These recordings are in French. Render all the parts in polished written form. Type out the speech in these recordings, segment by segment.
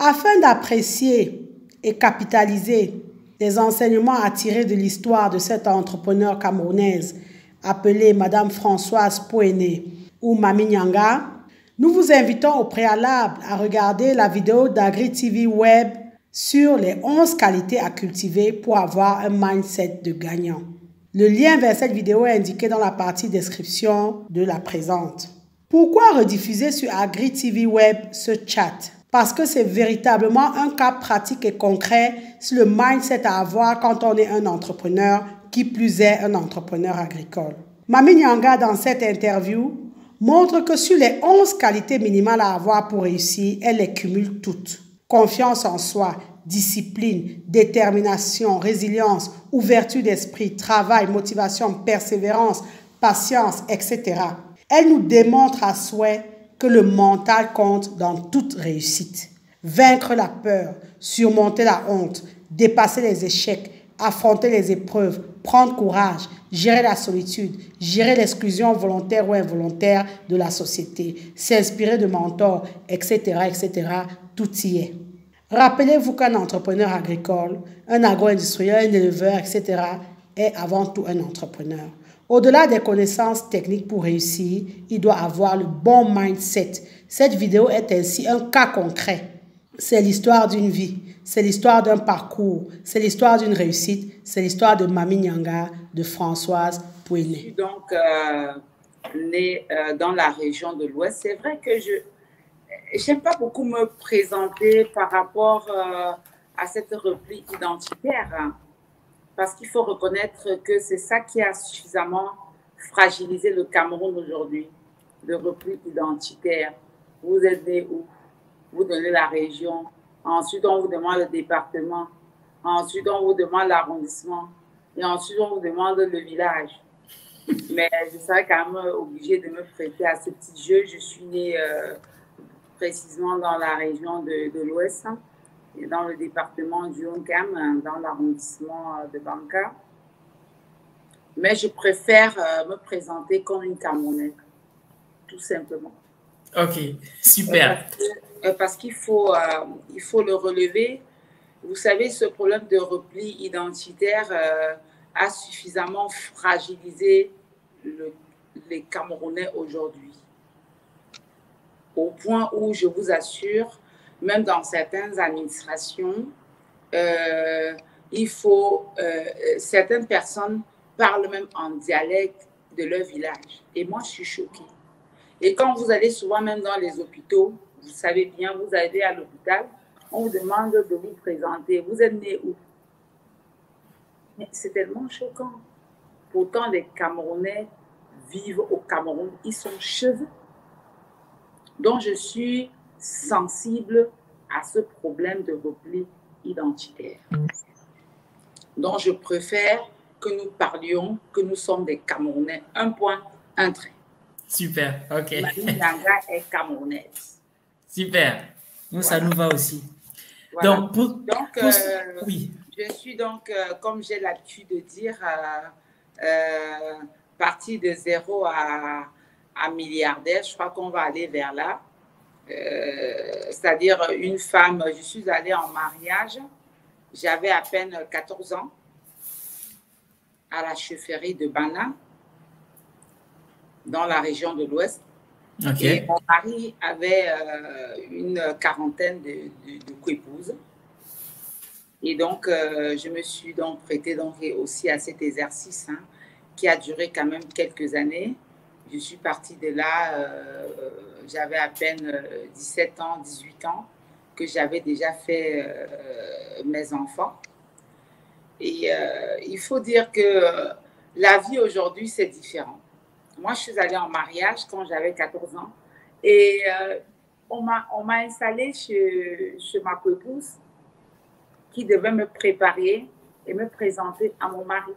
Afin d'apprécier et capitaliser les enseignements à tirer de l'histoire de cette entrepreneure camerounaise appelée Madame Françoise Pouéné ou Mami Nyanga, nous vous invitons au préalable à regarder la vidéo d'Agri TV Web sur les 11 qualités à cultiver pour avoir un mindset de gagnant. Le lien vers cette vidéo est indiqué dans la partie description de la présente. Pourquoi rediffuser sur Agri TV Web ce chat? Parce que c'est véritablement un cas pratique et concret sur le mindset à avoir quand on est un entrepreneur, qui plus est un entrepreneur agricole. Mami Nyanga, dans cette interview, montre que sur les 11 qualités minimales à avoir pour réussir, elle les cumule toutes. Confiance en soi, discipline, détermination, résilience, ouverture d'esprit, travail, motivation, persévérance, patience, etc. Elle nous démontre à souhait que le mental compte dans toute réussite. Vaincre la peur, surmonter la honte, dépasser les échecs, affronter les épreuves, prendre courage, gérer la solitude, gérer l'exclusion volontaire ou involontaire de la société, s'inspirer de mentors, etc., etc., tout y est. Rappelez-vous qu'un entrepreneur agricole, un agro-industriel, un éleveur, etc., est avant tout un entrepreneur. Au-delà des connaissances techniques pour réussir, il doit avoir le bon mindset. Cette vidéo est ainsi un cas concret. C'est l'histoire d'une vie, c'est l'histoire d'un parcours, c'est l'histoire d'une réussite, c'est l'histoire de Mami Nyanga, de Françoise Pouéné. Je suis donc née dans la région de l'Ouest. C'est vrai que je n'aime pas beaucoup me présenter par rapport à cette repli identitaire, hein, parce qu'il faut reconnaître que c'est ça qui a suffisamment fragilisé le Cameroun aujourd'hui, le repli identitaire. Vous êtes né où? Vous donnez la région. Ensuite, on vous demande le département. Ensuite, on vous demande l'arrondissement. Et ensuite, on vous demande le village. Mais je serais quand même obligée de me prêter à ce petit jeu. Je suis née précisément dans la région de l'Ouest, et dans le département du Haut-Cam, dans l'arrondissement de Banca. Mais je préfère me présenter comme une Camerounaise, tout simplement. Ok, super. Parce qu'il faut, il faut le relever. Vous savez, ce problème de repli identitaire a suffisamment fragilisé les Camerounais aujourd'hui. Au point où, je vous assure, même dans certaines administrations, certaines personnes parlent même en dialecte de leur village. Et moi, je suis choquée. Et quand vous allez souvent même dans les hôpitaux, vous savez bien, vous allez à l'hôpital, on vous demande de vous présenter. Vous êtes né où? Mais c'est tellement choquant. Pourtant, les Camerounais vivent au Cameroun. Ils sont chez eux. Donc, je suis sensible à ce problème de repli identitaire. Donc, je préfère que nous parlions que nous sommes des Camerounais. Un point, un trait. Super, ok. Mami Nyanga est camerounaise. Super, nous, voilà. Ça nous va aussi. Voilà. Donc, oui. Je suis donc, comme j'ai l'habitude de dire, partie de zéro à milliardaire. Je crois qu'on va aller vers là. C'est-à-dire une femme, je suis allée en mariage, j'avais à peine 14 ans, à la chefferie de Bana, dans la région de l'Ouest. Okay. Et mon mari avait une quarantaine de coépouses. Et donc, je me suis donc prêtée donc aussi à cet exercice, hein, qui a duré quand même quelques années. Je suis partie de là, j'avais à peine 17 ans, 18 ans, que j'avais déjà fait mes enfants. Et il faut dire que la vie aujourd'hui, c'est différent. Moi, je suis allée en mariage quand j'avais 14 ans et on m'a installée chez ma coépouse qui devait me préparer et me présenter à mon mari.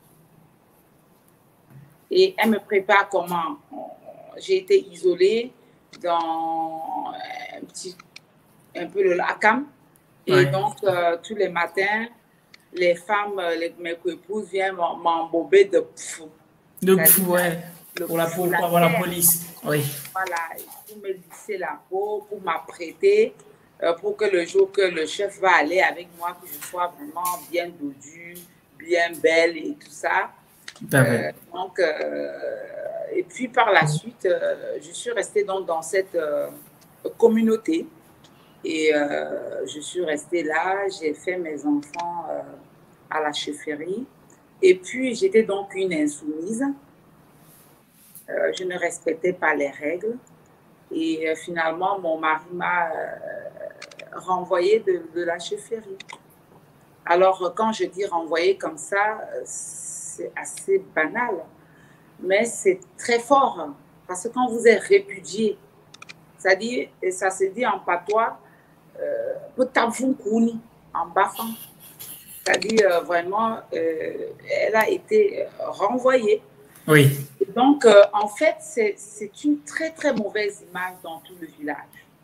Et elle me prépare comment? J'ai été isolée dans un peu le Lakam. Et ouais. Donc, tous les matins, les femmes, mes coépouses viennent m'embober de pfou. De pfou, ouais. Pour la police. Oui. Voilà, pour me lisser la peau, pour m'apprêter pour que le jour que le chef va aller avec moi, que je sois vraiment bien dodue, bien belle et tout ça. Donc, et puis par la suite, je suis restée donc dans cette communauté et je suis restée là, j'ai fait mes enfants à la chefferie et puis j'étais donc une insoumise. Je ne respectais pas les règles et finalement mon mari m'a renvoyée de la chefferie. Alors quand je dis renvoyer comme ça, c'est assez banal, mais c'est très fort parce que quand vous êtes répudié, c'est-à-dire, et ça se dit en patois, en baffant. C'est-à-dire vraiment, elle a été renvoyée. Oui. Donc, en fait, c'est une très, très mauvaise image dans tout le village.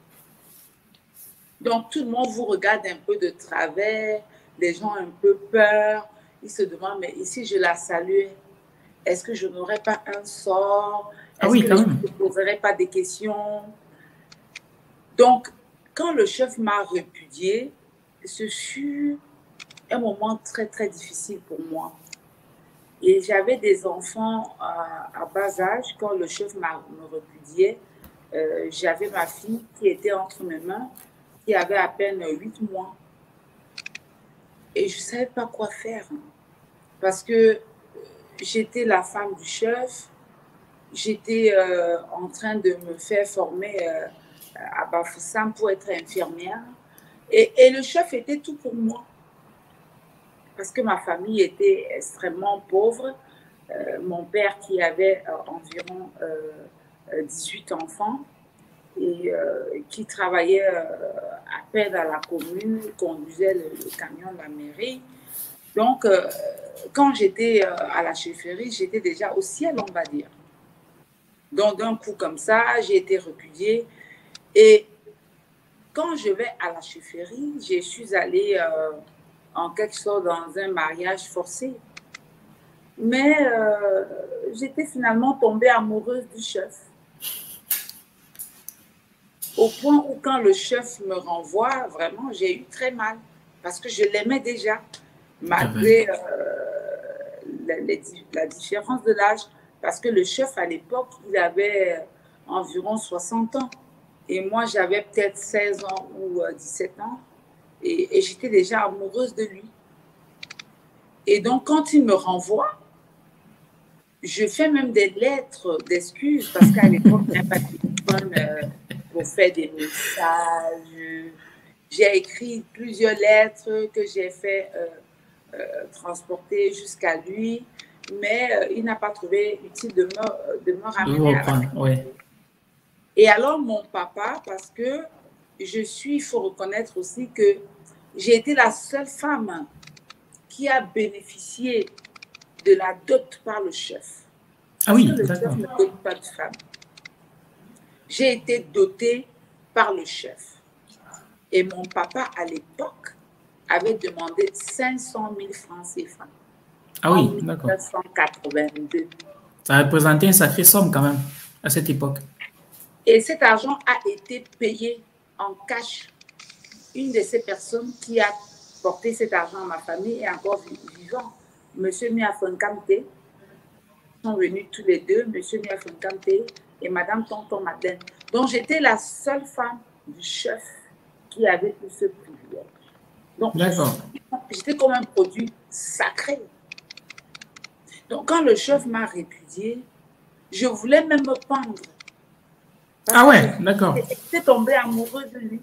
Donc, tout le monde vous regarde un peu de travers, les gens ont un peu peur, ils se demandent, mais ici, je la salue, est-ce que je n'aurais pas un sort? Est-ce que je ne poserais pas des questions? Donc, quand le chef m'a répudiée, ce fut un moment très, très difficile pour moi. Et j'avais des enfants à bas âge. Quand le chef me répudiait, j'avais ma fille qui était entre mes mains, qui avait à peine 8 mois. Et je ne savais pas quoi faire. Parce que j'étais la femme du chef. J'étais en train de me faire former à Bafoussam pour être infirmière. Et le chef était tout pour moi. Parce que ma famille était extrêmement pauvre. Mon père qui avait environ 18 enfants et qui travaillait à peine à la commune, conduisait le camion de la mairie. Donc, quand j'étais à la chefferie, j'étais déjà au ciel, on va dire. Donc, d'un coup comme ça, j'ai été répudiée. Et quand je vais à la chefferie, je suis allée en quelque sorte dans un mariage forcé. Mais j'étais finalement tombée amoureuse du chef. Au point où quand le chef me renvoie, vraiment, j'ai eu très mal. Parce que je l'aimais déjà, malgré la différence de l'âge. Parce que le chef, à l'époque, il avait environ 60 ans. Et moi, j'avais peut-être 16 ans ou 17 ans. Et j'étais déjà amoureuse de lui. Et donc, quand il me renvoie, je fais même des lettres d'excuses parce qu'à l'époque, il n'y a pas de téléphone pour faire des messages. J'ai écrit plusieurs lettres que j'ai fait transporter jusqu'à lui, mais il n'a pas trouvé utile de me ramener à la oui. Et alors, mon papa, parce que il faut reconnaître aussi que j'ai été la seule femme qui a bénéficié de la dot par le chef. Parce que le chef ne dote pas de femme. J'ai été dotée par le chef. Et mon papa, à l'époque, avait demandé 500 000 francs CFA. Ah oui, d'accord. En 1982. Ça représentait une sacrée somme quand même, à cette époque. Et cet argent a été payé en cash. Une de ces personnes qui a porté cet argent à ma famille est encore vivant. Monsieur Miafonkamte, sont venus tous les deux, monsieur Miafonkamte et madame Tonton Madeleine. Donc j'étais la seule femme du chef qui avait tout ce privilège. Donc j'étais comme un produit sacré. Donc quand le chef m'a répudiée, je voulais même me pendre. Ah ouais, d'accord. J'étais tombée amoureuse de lui.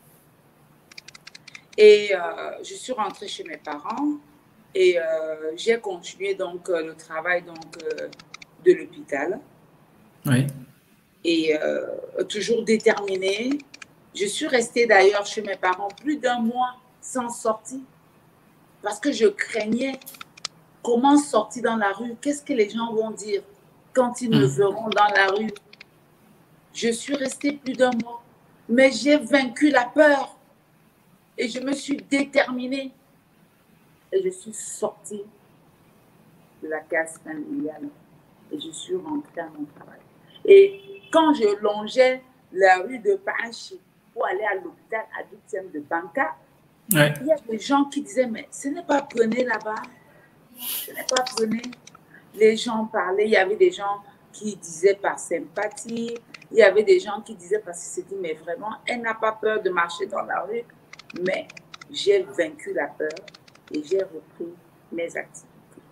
Et je suis rentrée chez mes parents et j'ai continué donc le travail donc, de l'hôpital. Oui. Et toujours déterminée. Je suis restée d'ailleurs chez mes parents plus d'1 mois sans sortie parce que je craignais comment sortir dans la rue. Qu'est-ce que les gens vont dire quand ils me verront dans la rue? Je suis restée plus d'1 mois, mais j'ai vaincu la peur. Et je me suis déterminée. Et je suis sortie de la case familiale. Et je suis rentrée à mon travail. Et quand je longeais la rue de Panchi pour aller à l'hôpital à 8e de Banca. Ouais. Il y a des gens qui disaient, mais ce n'est pas Prenez là-bas. Ce n'est pas Prenez. Les gens parlaient, il y avait des gens qui disaient par sympathie, il y avait des gens qui disaient parce qu'ils se disaient, mais vraiment, elle n'a pas peur de marcher dans la rue. Mais j'ai vaincu la peur et j'ai repris mes activités.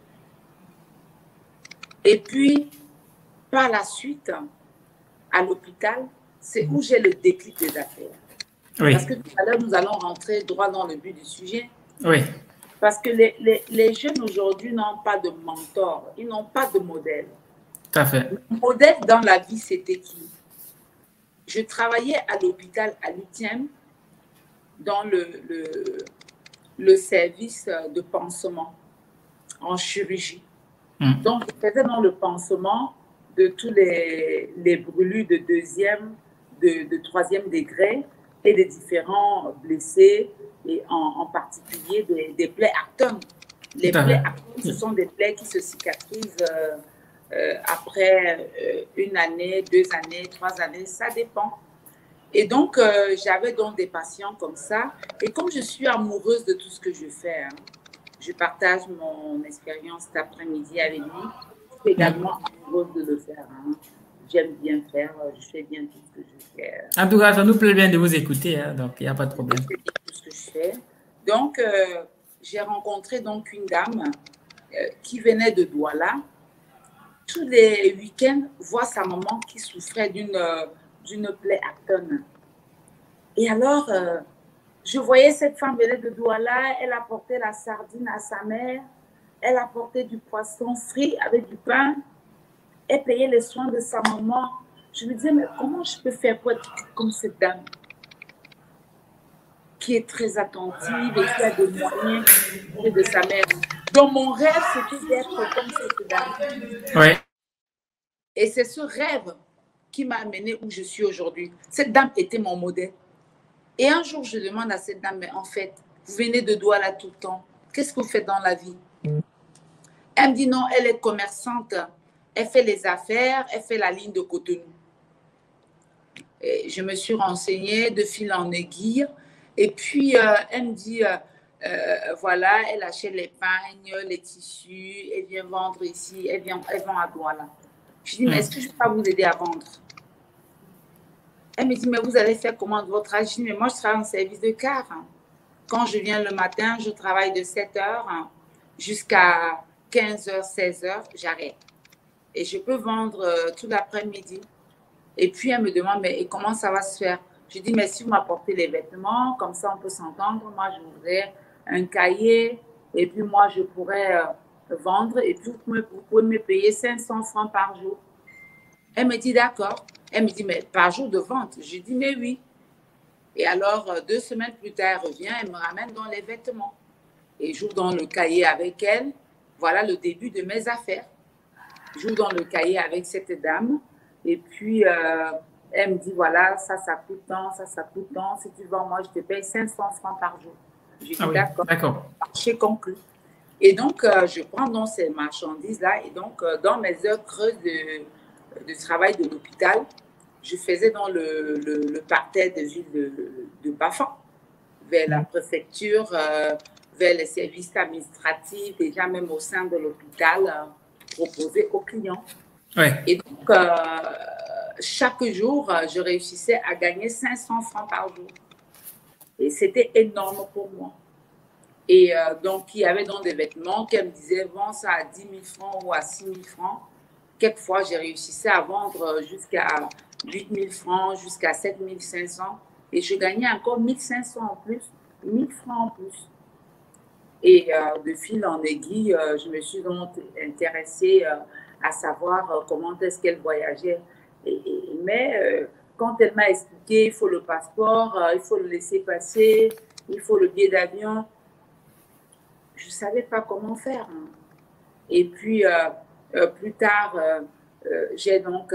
Et puis, par la suite, à l'hôpital, c'est où j'ai le déclic des affaires. Oui. Parce que tout à l'heure, nous allons rentrer droit dans le but du sujet. Oui. Parce que les jeunes aujourd'hui n'ont pas de mentor, ils n'ont pas de modèle. Tout à fait. Le modèle dans la vie, c'était qui? Je travaillais à l'hôpital à 8e dans le service de pansement en chirurgie. Donc, je faisais dans le pansement de tous les brûlus de 2e, de 3e degré et des différents blessés, et en particulier des plaies Acton. Les plaies Acton, ce sont des plaies qui se cicatrisent après 1 année, 2 années, 3 années, ça dépend. Et donc, j'avais donc des patients comme ça. Et comme je suis amoureuse de tout ce que je fais, hein, je partage mon expérience cet après-midi avec lui. Je suis également amoureuse de le faire. Hein. J'aime bien faire, je fais bien tout ce que je fais. En tout cas, ça nous plaît bien de vous écouter, hein, donc il n'y a pas de problème. Je fais bien tout ce que je fais. Donc, j'ai rencontré donc une dame qui venait de Douala. Tous les week-ends, voit sa maman qui souffrait d'une plaie Acton. Et alors, je voyais cette femme venir de Douala, elle apportait la sardine à sa mère, elle apportait du poisson frit avec du pain, elle payait les soins de sa maman. Je me disais, mais comment je peux faire pour être comme cette dame qui est très attentive et qui a des moyens de sa mère. Donc, mon rêve, c'était d'être comme cette dame. Ouais. Et c'est ce rêve qui m'a amené où je suis aujourd'hui. Cette dame était mon modèle. Et un jour, je demande à cette dame, mais en fait, vous venez de Douala tout le temps. Qu'est-ce que vous faites dans la vie? Elle me dit non, elle est commerçante. Elle fait les affaires, elle fait la ligne de Cotonou. Et je me suis renseignée de fil en aiguille. Et puis, elle me dit, voilà, elle achète les pagnes, les tissus, elle vient vendre ici, elle vend à Douala. Je dis, mais est-ce que je peux pas vous aider à vendre? Elle me dit, mais vous allez faire comment de votre âge? Je dis, mais moi, je travaille en service de car. Quand je viens le matin, je travaille de 7h jusqu'à 15h, 16h, j'arrête. Et je peux vendre tout l'après-midi. Et puis, elle me demande, mais et comment ça va se faire? Je dis, mais si vous m'apportez les vêtements, comme ça, on peut s'entendre. Moi, je voudrais un cahier. Et puis, moi, je pourrais vendre. Et puis, vous pouvez me payer 500 francs par jour. Elle me dit, d'accord. Elle me dit, mais par jour de vente? Je dis, mais oui. Et alors, 2 semaines plus tard, elle revient, elle me ramène dans les vêtements. Et j'ouvre dans le cahier avec elle. Voilà le début de mes affaires. J'ouvre dans le cahier avec cette dame. Et puis, elle me dit, voilà, ça coûte tant, ça coûte tant. Si tu vends, moi, je te paye 500 francs par jour. Je dis, d'accord. Marché conclu. Et donc, je prends donc ces marchandises-là. Et donc, dans mes heures creuses de travail de l'hôpital, je faisais dans le parterre de ville de Bafan, vers la préfecture, vers les services administratifs, déjà même au sein de l'hôpital, proposés aux clients. Ouais. Et donc, chaque jour, je réussissais à gagner 500 francs par jour. Et c'était énorme pour moi. Et donc, il y avait donc des vêtements qu'elle me disait, vends ça à 10 000 francs ou à 6 000 francs. Quelquefois, j'ai réussi à vendre jusqu'à 8 000 francs, jusqu'à 7 500. Et je gagnais encore 1 500 en plus, 1 000 francs en plus. Et de fil en aiguille, je me suis donc intéressée à savoir comment est-ce qu'elle voyageait. Mais quand elle m'a expliqué, il faut le passeport, il faut le laisser passer, il faut le billet d'avion, je ne savais pas comment faire. Et puis, plus tard, j'ai donc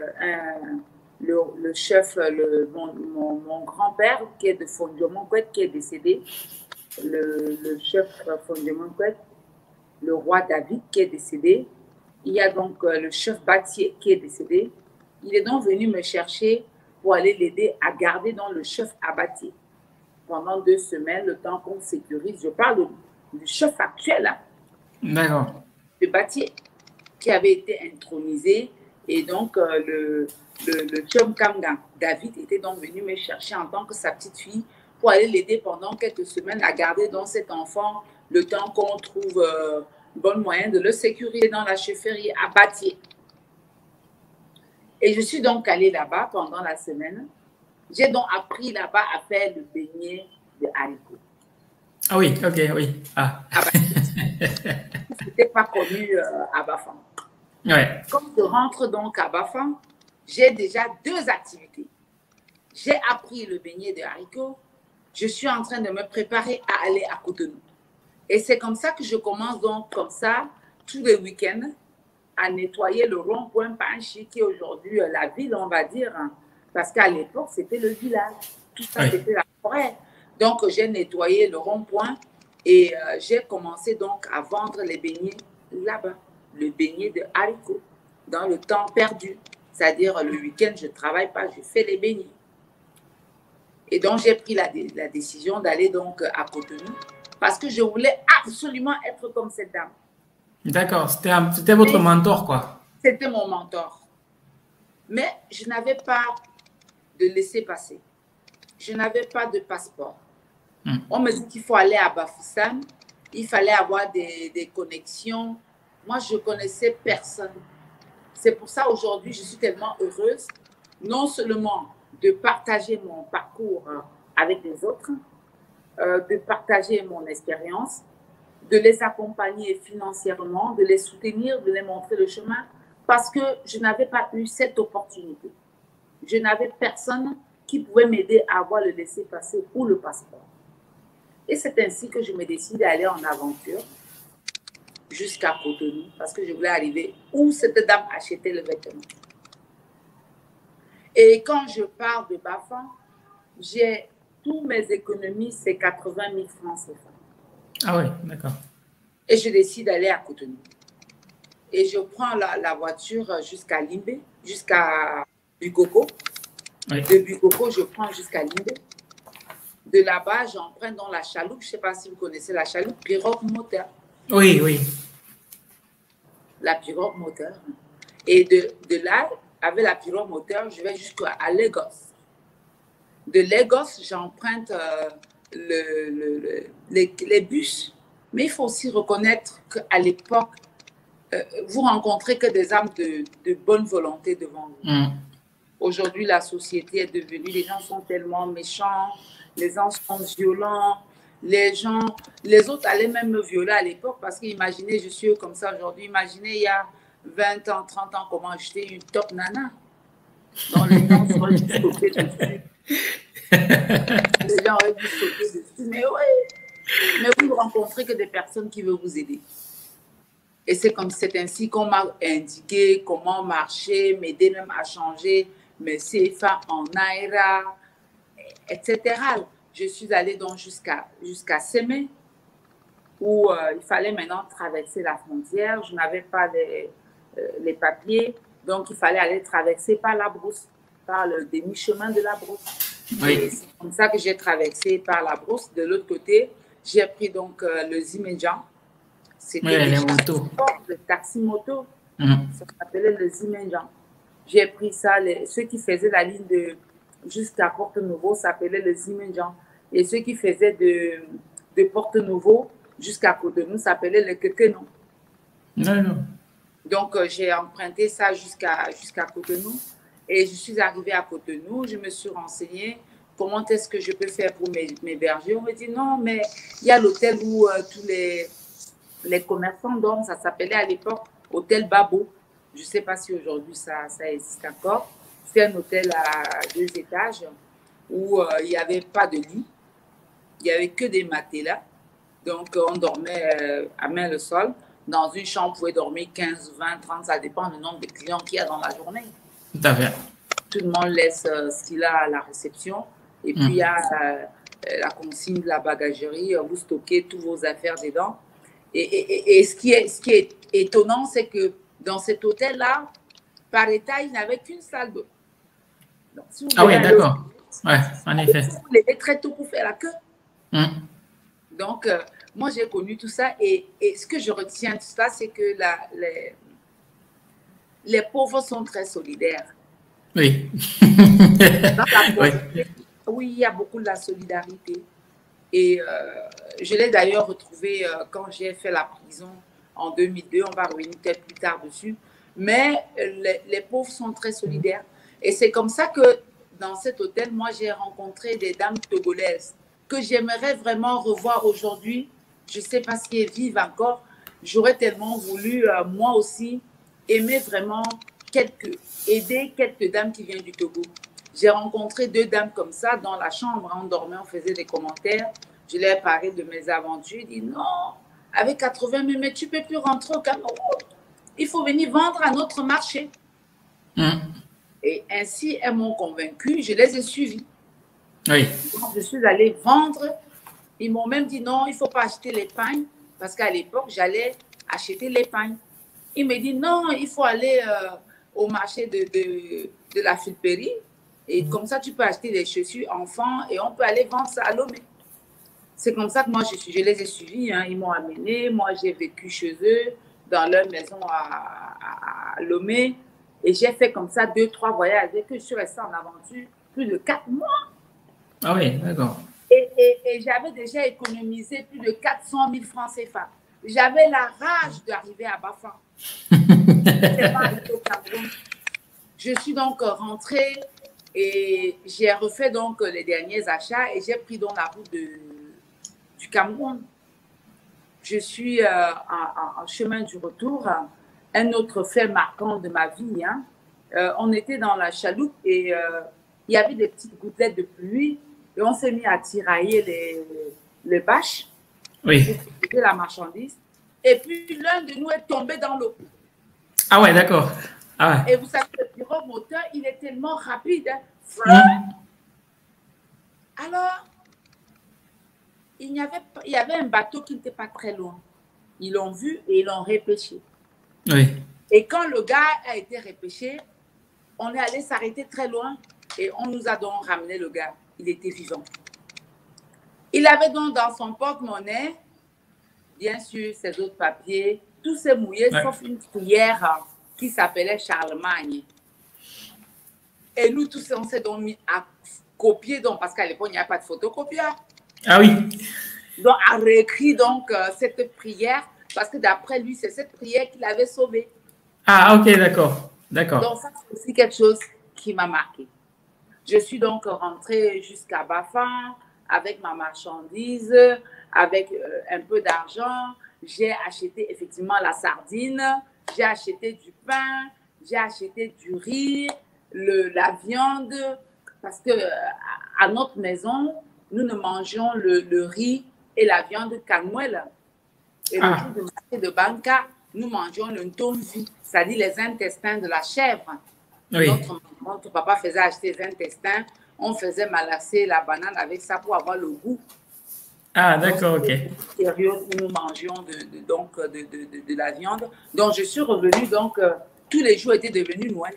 le chef, mon grand-père, qui est de Fondiomonkwet, qui est décédé, le chef Fondiomonkwet, le roi David, qui est décédé. Il y a donc le chef Batier, qui est décédé. Il est donc venu me chercher pour aller l'aider à garder dans le chef abattier pendant 2 semaines, le temps qu'on sécurise. Je parle du chef actuel, hein, D'accord. de Batier, qui avait été intronisé. Et donc, le Chum Kamga, David, était donc venu me chercher en tant que sa petite fille pour aller l'aider pendant quelques semaines à garder dans cet enfant le temps qu'on trouve bon moyen de le sécuriser dans la chefferie à Batier. Et je suis donc allée là-bas pendant la semaine. J'ai donc appris là-bas à faire le beignet de haricots. Ah oui, ok, oui. Ah. C'était pas connu à Bafang. Ouais. Quand je rentre donc à Bafang, j'ai déjà 2 activités. J'ai appris le beignet de haricots. Je suis en train de me préparer à aller à Cotonou. Et c'est comme ça que je commence donc comme ça, tous les week-ends, à nettoyer le rond-point Panchi, qui est aujourd'hui la ville, on va dire. Hein, parce qu'à l'époque, c'était le village. Tout ça, Oui. c'était la forêt. Donc, j'ai nettoyé le rond-point et j'ai commencé donc à vendre les beignets là-bas. Le beignet de haricots, dans le temps perdu. C'est-à-dire, le week-end, je ne travaille pas, je fais les beignets. Et donc, j'ai pris la décision d'aller donc à Cotonou parce que je voulais absolument être comme cette dame. D'accord, c'était votre mentor, quoi. C'était mon mentor. Mais je n'avais pas de laisser-passer. Je n'avais pas de passeport. On me dit qu'il faut aller à Bafoussam. Il fallait avoir des connexions. Moi, je ne connaissais personne. C'est pour ça, aujourd'hui, je suis tellement heureuse, non seulement de partager mon parcours avec les autres, de partager mon expérience, de les accompagner financièrement, de les soutenir, de les montrer le chemin, parce que je n'avais pas eu cette opportunité. Je n'avais personne qui pouvait m'aider à avoir le laissez-passer ou le passeport. Et c'est ainsi que je me décide d'aller en aventure jusqu'à Cotonou, parce que je voulais arriver où cette dame achetait le vêtement. Et quand je pars de Bafang, j'ai tous mes économies, c'est 80 000 francs CFA. Ah oui, d'accord. Et je décide d'aller à Cotonou. Et je prends la voiture jusqu'à Limbe, jusqu'à Bukoko. Oui. De Bukoko, je prends jusqu'à Limbe. De là-bas, j'emprunte dans la chaloupe. Je ne sais pas si vous connaissez la chaloupe, pirogue moteur. Oui, oui. La pirogue moteur. Et de là, avec la pirogue moteur, je vais jusqu'à Lagos. De Lagos, j'emprunte les bus. Mais il faut aussi reconnaître qu'à l'époque, vous rencontrez que des âmes de bonne volonté devant vous. Aujourd'hui, la société est devenue, les gens sont tellement méchants, les gens sont violents, les autres allaient même me violer à l'époque parce qu'imaginez, je suis comme ça aujourd'hui, imaginez il y a 20 ans, 30 ans, comment acheter une top nana. Donc les gens auraient dû sauter dessus. Les gens auraient dû sauter dessus, mais oui. Mais vous ne rencontrez que des personnes qui veulent vous aider. Et c'est ainsi qu'on m'a indiqué comment marcher, m'aider même à changer mes CFA en Naira, etc. Je suis allée donc jusqu'à Sémé, où il fallait maintenant traverser la frontière. Je n'avais pas les papiers, donc il fallait aller traverser par la brousse, par le demi-chemin de la brousse. Oui. Et c'est comme ça que j'ai traversé par la brousse. De l'autre côté, j'ai pris donc le Ziméjan. C'était le taxi-moto. Ça s'appelait le Ziméjan. J'ai pris ça. Ceux qui faisaient la ligne jusqu'à Porto-Novo s'appelait le Ziméjan. Et ceux qui faisaient de Porto-Novo jusqu'à Cotonou s'appelait le Kekenon. Non. Donc, j'ai emprunté ça jusqu'à Cotonou. Et je suis arrivée à Cotonou. Je me suis renseignée. Comment est-ce que je peux faire pour m'héberger? On me dit non, mais il y a l'hôtel où tous les commerçants dorment. Ça s'appelait à l'époque Hôtel Babo. Je ne sais pas si aujourd'hui ça existe encore. C'est un hôtel à 2 étages où il n'y avait pas de lit. Il n'y avait que des matelas. Donc, on dormait à main le sol. Dans une chambre, on pouvait dormir 15, 20, 30. Ça dépend du nombre de clients qu'il y a dans la journée. Tout à fait. Tout le monde laisse ce qu'il a à la réception. Et puis, il y a la consigne de la bagagerie. Vous stockez toutes vos affaires dedans. Et ce qui est étonnant, c'est que dans cet hôtel-là, par état, il n'y avait qu'une salle d'eau. Donc, si vous Ah voulez oui, aller d'accord. Ouais, en effet. il faut vous lever très tôt pour faire la queue. Hum. Donc, moi, j'ai connu tout ça. Et ce que je retiens de ça, c'est que les pauvres sont très solidaires. Oui. Dans la Oui. pauvreté, oui, il y a beaucoup de la solidarité. Et je l'ai d'ailleurs retrouvé quand j'ai fait la prison en 2002. On va revenir peut-être plus tard dessus. Mais les pauvres sont très solidaires. Et c'est comme ça que dans cet hôtel, moi, j'ai rencontré des dames togolaises que j'aimerais vraiment revoir aujourd'hui. Je ne sais pas si elles vivent encore. J'aurais tellement voulu, moi aussi, aimer vraiment aider quelques dames qui viennent du Togo. J'ai rencontré 2 dames comme ça dans la chambre. On dormait, on faisait des commentaires. Je leur ai parlé de mes aventures. Je dis non, avec 80 000, mais tu ne peux plus rentrer au Cameroun. Il faut venir vendre à notre marché. Hum. Et ainsi, elles m'ont convaincue. Je les ai suivies. Oui. Donc, je suis allée vendre. Ils m'ont même dit non, il ne faut pas acheter les pagnes. Parce qu'à l'époque, j'allais acheter les pagnes. Ils me disent non, il faut aller au marché de la Fulperie. Et comme ça, tu peux acheter des chaussures enfants et on peut aller vendre ça à Lomé. C'est comme ça que moi, je les ai suivis. Hein. Ils m'ont amené. Moi, j'ai vécu chez eux, dans leur maison à Lomé. Et j'ai fait comme ça 2, 3 voyages avec eux. Je suis restée en aventure plus de 4 mois. Ah oui, d'accord. Et j'avais déjà économisé plus de 400 000 francs CFA. J'avais la rage d'arriver à Bafang. Je suis donc rentrée et j'ai refait donc les derniers achats et j'ai pris donc la route du Cameroun. Je suis en chemin du retour. Un autre fait marquant de ma vie, hein. On était dans la chaloupe et il y avait des petites gouttelettes de pluie et on s'est mis à tirailler les bâches Oui. pour protéger la marchandise. Et puis l'un de nous est tombé dans l'eau. Ah ouais, d'accord. Ah ouais. Et vous savez, le pirogue moteur, il est tellement rapide. Hein. Hum. Alors, il y avait un bateau qui n'était pas très loin. Ils l'ont vu et ils l'ont repêché. Oui. Et quand le gars a été repêché, on est allé s'arrêter très loin et on nous a donc ramené le gars. Il était vivant. Il avait donc dans son porte-monnaie, bien sûr, ses autres papiers, tout s'est mouillé, Ouais. sauf une prière qui s'appelait Charlemagne. Et nous tous, on s'est donc mis à copier, donc, parce qu'à l'époque, il n'y a pas de photocopieur. Ah oui. Donc, à réécrire donc cette prière, parce que d'après lui, c'est cette prière qui l'avait sauvé. Ah ok, d'accord. D'accord. Donc, ça, c'est aussi quelque chose qui m'a marqué. Je suis donc rentrée jusqu'à Bafang avec ma marchandise, avec un peu d'argent. J'ai acheté effectivement la sardine, j'ai acheté du pain, j'ai acheté du riz, la viande, parce que à notre maison, nous ne mangeons le riz et la viande canouelle. Et le jour du marché de Banca, nous mangeons le ntomvi, c'est-à-dire les intestins de la chèvre. Oui. Notre papa faisait acheter les intestins, on faisait malasser la banane avec ça pour avoir le goût. Ah d'accord, ok. Période où nous mangions de la viande. Donc je suis revenue, donc tous les jours étaient devenus Noël.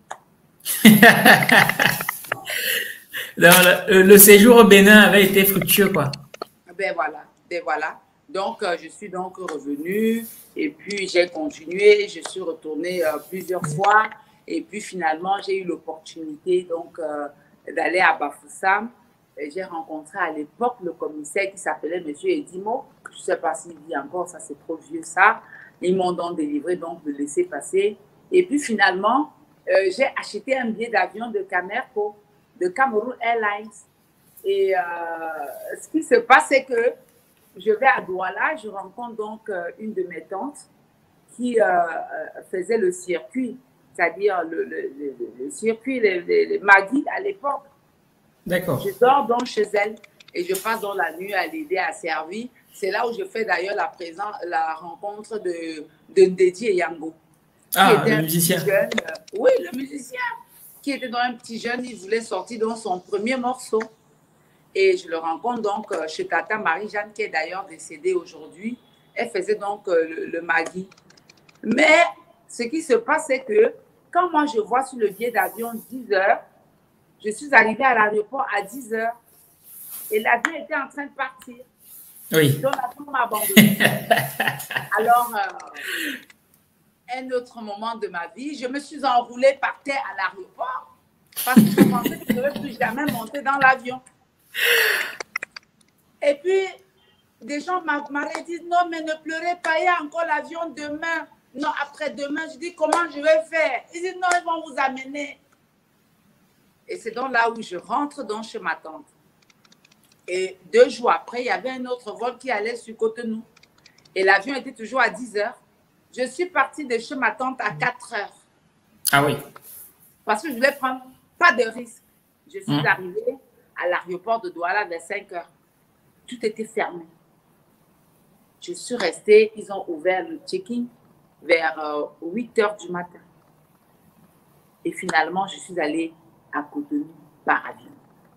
Le séjour au Bénin avait été fructueux, quoi. Ben voilà. Donc, je suis donc revenue et puis j'ai continué. Je suis retournée plusieurs fois et puis finalement, j'ai eu l'opportunité donc d'aller à Bafoussam. J'ai rencontré à l'époque le commissaire qui s'appelait Monsieur Edimo. Je ne sais pas s'il vit encore, ça c'est trop vieux ça. Ils m'ont donc délivré donc le laisser-passer. Et puis finalement, j'ai acheté un billet d'avion de Camerco, de Cameroon Airlines. Et ce qui se passe, c'est que je vais à Douala, je rencontre donc une de mes tantes qui faisait le circuit, c'est-à-dire le circuit, les Magui à l'époque. D'accord. Je dors donc chez elle et je passe dans la nuit à l'aider à servir. C'est là où je fais d'ailleurs la rencontre de Ndedi et Yango. Ah, le musicien. Jeune, oui, le musicien, qui était dans un petit jeune, il voulait sortir dans son premier morceau. Et je le rencontre donc chez Tata Marie-Jeanne, qui est d'ailleurs décédée aujourd'hui. Elle faisait donc le Magui. Mais ce qui se passe, c'est que quand moi je vois sur le billet d'avion 10 heures, Je suis arrivée à l'aéroport à 10 heures et l'avion était en train de partir. Oui. Donc, l'avion m'a abandonnée. Alors, un autre moment de ma vie, je me suis enroulée par terre à l'aéroport parce que je pensais que je ne devais plus jamais monter dans l'avion. Et puis, des gens m'avaient dit, non, mais ne pleurez pas, il y a encore l'avion demain. Non, après-demain, je dis, comment je vais faire? Ils disent, non, ils vont vous amener. Et c'est donc là où je rentre donc chez ma tante. Et 2 jours après, il y avait un autre vol qui allait sur Cotonou. Et l'avion était toujours à 10 heures. Je suis partie de chez ma tante à 4 heures. Ah oui. Parce que je voulais prendre pas de risque. Je suis arrivée à l'aéroport de Douala vers 5 heures. Tout était fermé. Je suis restée, ils ont ouvert le check-in vers 8 heures du matin. Et finalement, je suis allée à Cotonou par avion.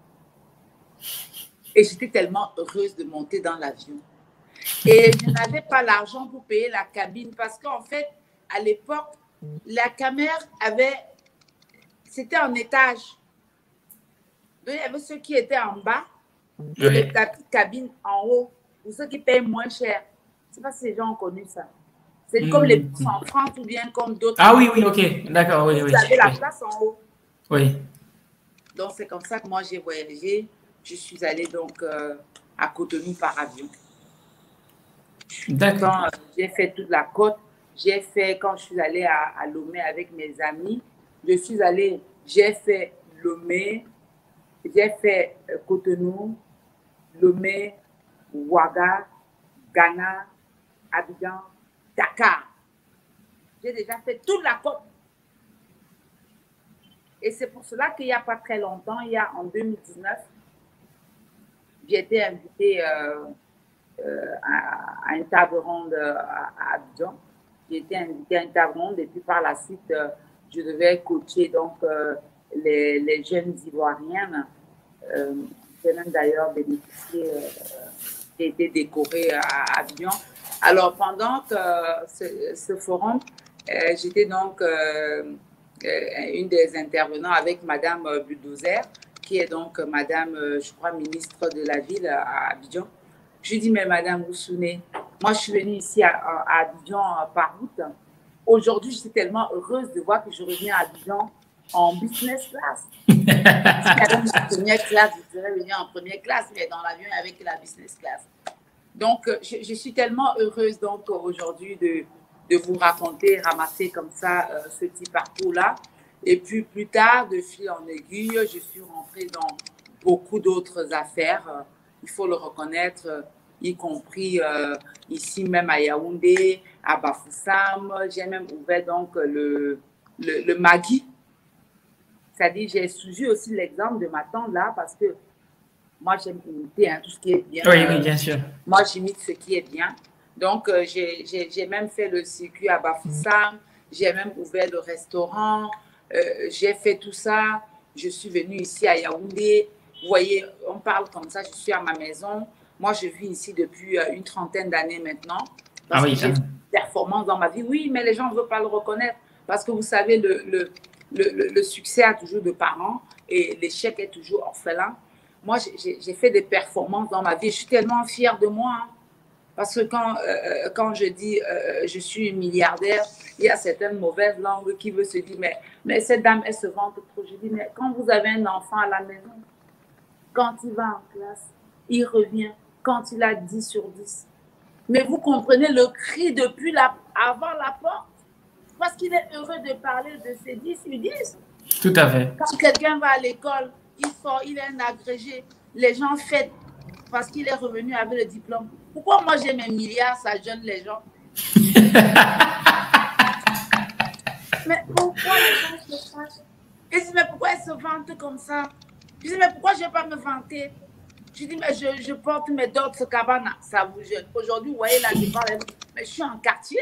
Et j'étais tellement heureuse de monter dans l'avion. Et je n'avais pas l'argent pour payer la cabine parce qu'en fait, à l'époque, la caméra c'était en étage. Donc, il y avait ceux qui étaient en bas et la petite cabine en haut pour ceux qui payent moins cher. Je ne sais pas si les gens ont connu ça. C'est comme les bus en France ou bien comme d'autres. Ah oui, oui, ok. D'accord, oui, oui. Vous avez la place en haut. Oui. Donc, c'est comme ça que moi, j'ai voyagé. Je suis allée donc à Cotonou par avion. D'accord. J'ai fait toute la côte. J'ai fait, quand je suis allée à Lomé avec mes amis, j'ai fait Lomé, j'ai fait Cotonou, Lomé, Ouaga, Ghana, Abidjan, Dakar. J'ai déjà fait toute la côte. Et c'est pour cela qu'il n'y a pas très longtemps, en 2019, j'ai été invitée à une table ronde à Abidjan. J'ai été invitée à une table ronde et puis par la suite, je devais coacher donc les jeunes Ivoiriennes. J'ai même d'ailleurs bénéficié, j'ai été décorée à Abidjan. Alors pendant que ce forum, j'étais donc une des intervenants avec Madame Bulldozer, qui est donc Madame, je crois, ministre de la ville à Abidjan. Je lui dis, mais Madame, vous vous souvenez, moi je suis venue ici à Abidjan par route. Aujourd'hui, je suis tellement heureuse de voir que je reviens à Abidjan en business class. Si j'avais une première classe, je serais venue en première classe, mais dans l'avion avec la business class. Donc, je suis tellement heureuse donc aujourd'hui de vous raconter, ramasser comme ça ce petit parcours-là. Et puis plus tard, de fil en aiguille, je suis rentrée dans beaucoup d'autres affaires, il faut le reconnaître, y compris ici même à Yaoundé, à Bafoussam. J'ai même ouvert donc le Magui. C'est-à-dire, j'ai suivi aussi l'exemple de ma tante là parce que moi, j'aime imiter tout ce qui est bien. Oui, oui, bien sûr. Moi, j'imite ce qui est bien. Donc, j'ai même fait le circuit à Bafoussam. J'ai même ouvert le restaurant. J'ai fait tout ça. Je suis venue ici à Yaoundé. Vous voyez, on parle comme ça. Je suis à ma maison. Moi, je vis ici depuis une trentaine d'années maintenant. Parce que j'ai fait une performance dans ma vie. Oui, mais les gens ne veulent pas le reconnaître. Parce que vous savez, le succès a toujours de parents et l'échec est toujours orphelin. Moi, j'ai fait des performances dans ma vie. Je suis tellement fière de moi. Hein. Parce que quand je dis je suis milliardaire, il y a certaines mauvaises langues qui veulent se dire mais cette dame, elle se vante trop. Je dis, mais quand vous avez un enfant à la maison, quand il va en classe, il revient quand il a 10 sur 10. Mais vous comprenez le cri depuis avant la porte parce qu'il est heureux de parler de ses 10 sur 10. Tout à fait. Quand quelqu'un va à l'école, il sort, il est un agrégé. Les gens fêtent parce qu'il est revenu avec le diplôme. Pourquoi moi j'ai mes milliards, ça gêne les gens? Mais pourquoi les gens se fâchent? Ils disent, mais pourquoi ils se vantent comme ça? Je dis, mais pourquoi je ne vais pas me vanter? Je dis, mais je porte mes Dolce Gabbana, ça vous gêne. Aujourd'hui, vous voyez là, je parle, mais je suis en quartier.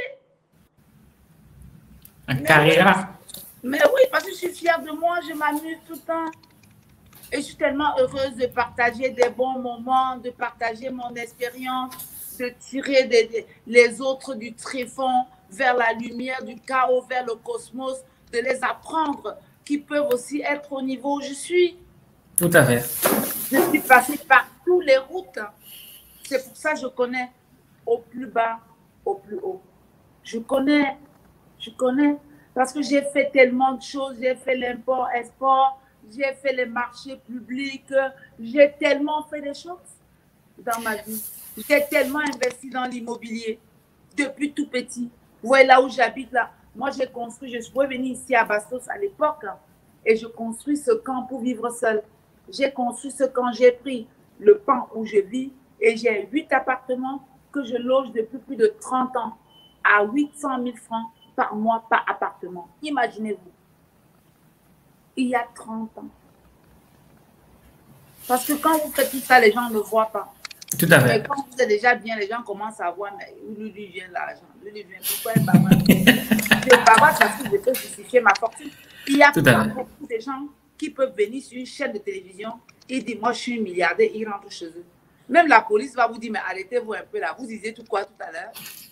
En carrière. Mais oui, parce que je suis fière de moi, je m'amuse tout le temps. Et je suis tellement heureuse de partager des bons moments, de partager mon expérience, de tirer les autres du tréfonds vers la lumière, du chaos vers le cosmos, de les apprendre qu'ils peuvent aussi être au niveau où je suis. Tout à fait. Je suis passée par toutes les routes. C'est pour ça que je connais au plus bas, au plus haut. Je connais. Parce que j'ai fait tellement de choses. J'ai fait l'import-export, j'ai fait les marchés publics, j'ai tellement fait des choses dans ma vie. J'ai tellement investi dans l'immobilier depuis tout petit. Vous voyez là où j'habite là. Moi, j'ai construit, je suis revenue ici à Bastos à l'époque et je construis ce camp pour vivre seul. J'ai construit ce camp, j'ai pris le pan où je vis et j'ai 8 appartements que je loge depuis plus de 30 ans à 800 000 francs par mois par appartement. Imaginez-vous. Il y a 30 ans. Parce que quand vous faites tout ça, les gens ne voient pas. Tout à fait. Mais quand vous êtes déjà bien, les gens commencent à voir, mais où lui vient l'argent? Lui vient, pourquoi elle bavarde? Je bavarde parce que je peux justifier ma fortune. Il y a pas beaucoup de gens qui peuvent venir sur une chaîne de télévision et dire, moi je suis milliardaire, ils rentrent chez eux. Même la police va vous dire, mais arrêtez-vous un peu là. Vous disiez tout quoi tout à l'heure?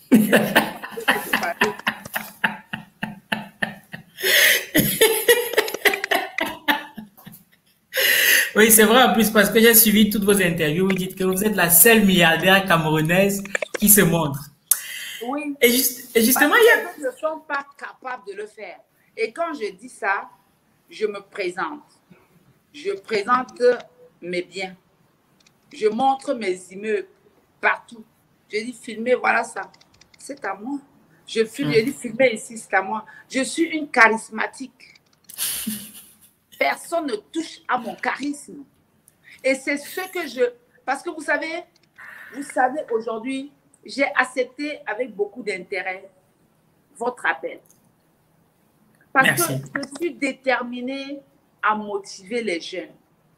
Oui, c'est vrai en plus parce que j'ai suivi toutes vos interviews. Vous dites que vous êtes la seule milliardaire camerounaise qui se montre. Oui. Et justement, il y a... Les autres ne sont pas capables de le faire. Et quand je dis ça, je me présente. Je présente mes biens. Je montre mes immeubles partout. Je dis, filmez, voilà ça. C'est à moi. Je filme, je dis, filmez ici, c'est à moi. Je suis une charismatique. Personne ne touche à mon charisme. Et c'est ce que je... Parce que vous savez aujourd'hui, j'ai accepté avec beaucoup d'intérêt votre appel. Parce Merci. que je suis déterminée à motiver les jeunes,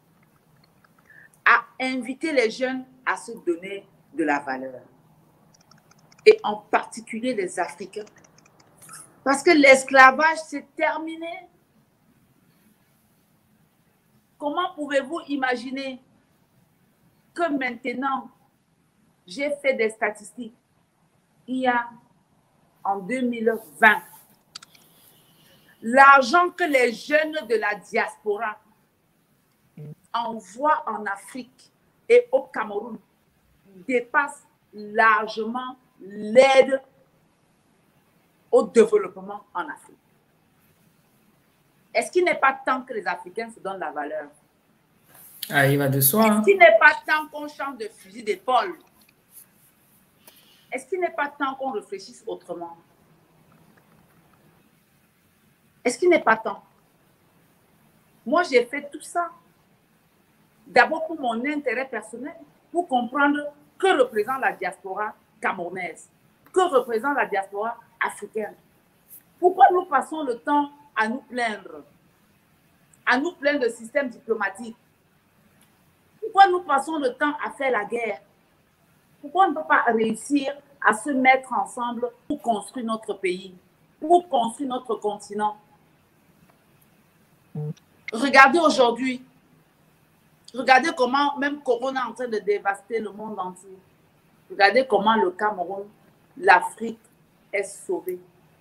à inviter les jeunes à se donner de la valeur. Et en particulier les Africains. Parce que l'esclavage, c'est terminé. Comment pouvez-vous imaginer que maintenant, j'ai fait des statistiques. Il y a en 2020, l'argent que les jeunes de la diaspora envoient en Afrique et au Cameroun dépasse largement l'aide au développement en Afrique. Est-ce qu'il n'est pas temps que les Africains se donnent la valeur? Ah, il va de soi. Est-ce qu'il n'est pas temps qu'on change de fusil d'épaule? Est-ce qu'il n'est pas temps qu'on réfléchisse autrement? Est-ce qu'il n'est pas temps? Moi, j'ai fait tout ça. D'abord pour mon intérêt personnel, pour comprendre que représente la diaspora camerounaise, que représente la diaspora africaine. Pourquoi nous passons le temps à nous plaindre de système diplomatique? Pourquoi nous passons le temps à faire la guerre? Pourquoi on ne peut pas réussir à se mettre ensemble pour construire notre pays, pour construire notre continent? Regardez aujourd'hui, regardez comment même Corona est en train de dévaster le monde entier. Regardez comment le Cameroun, l'Afrique est sauvée.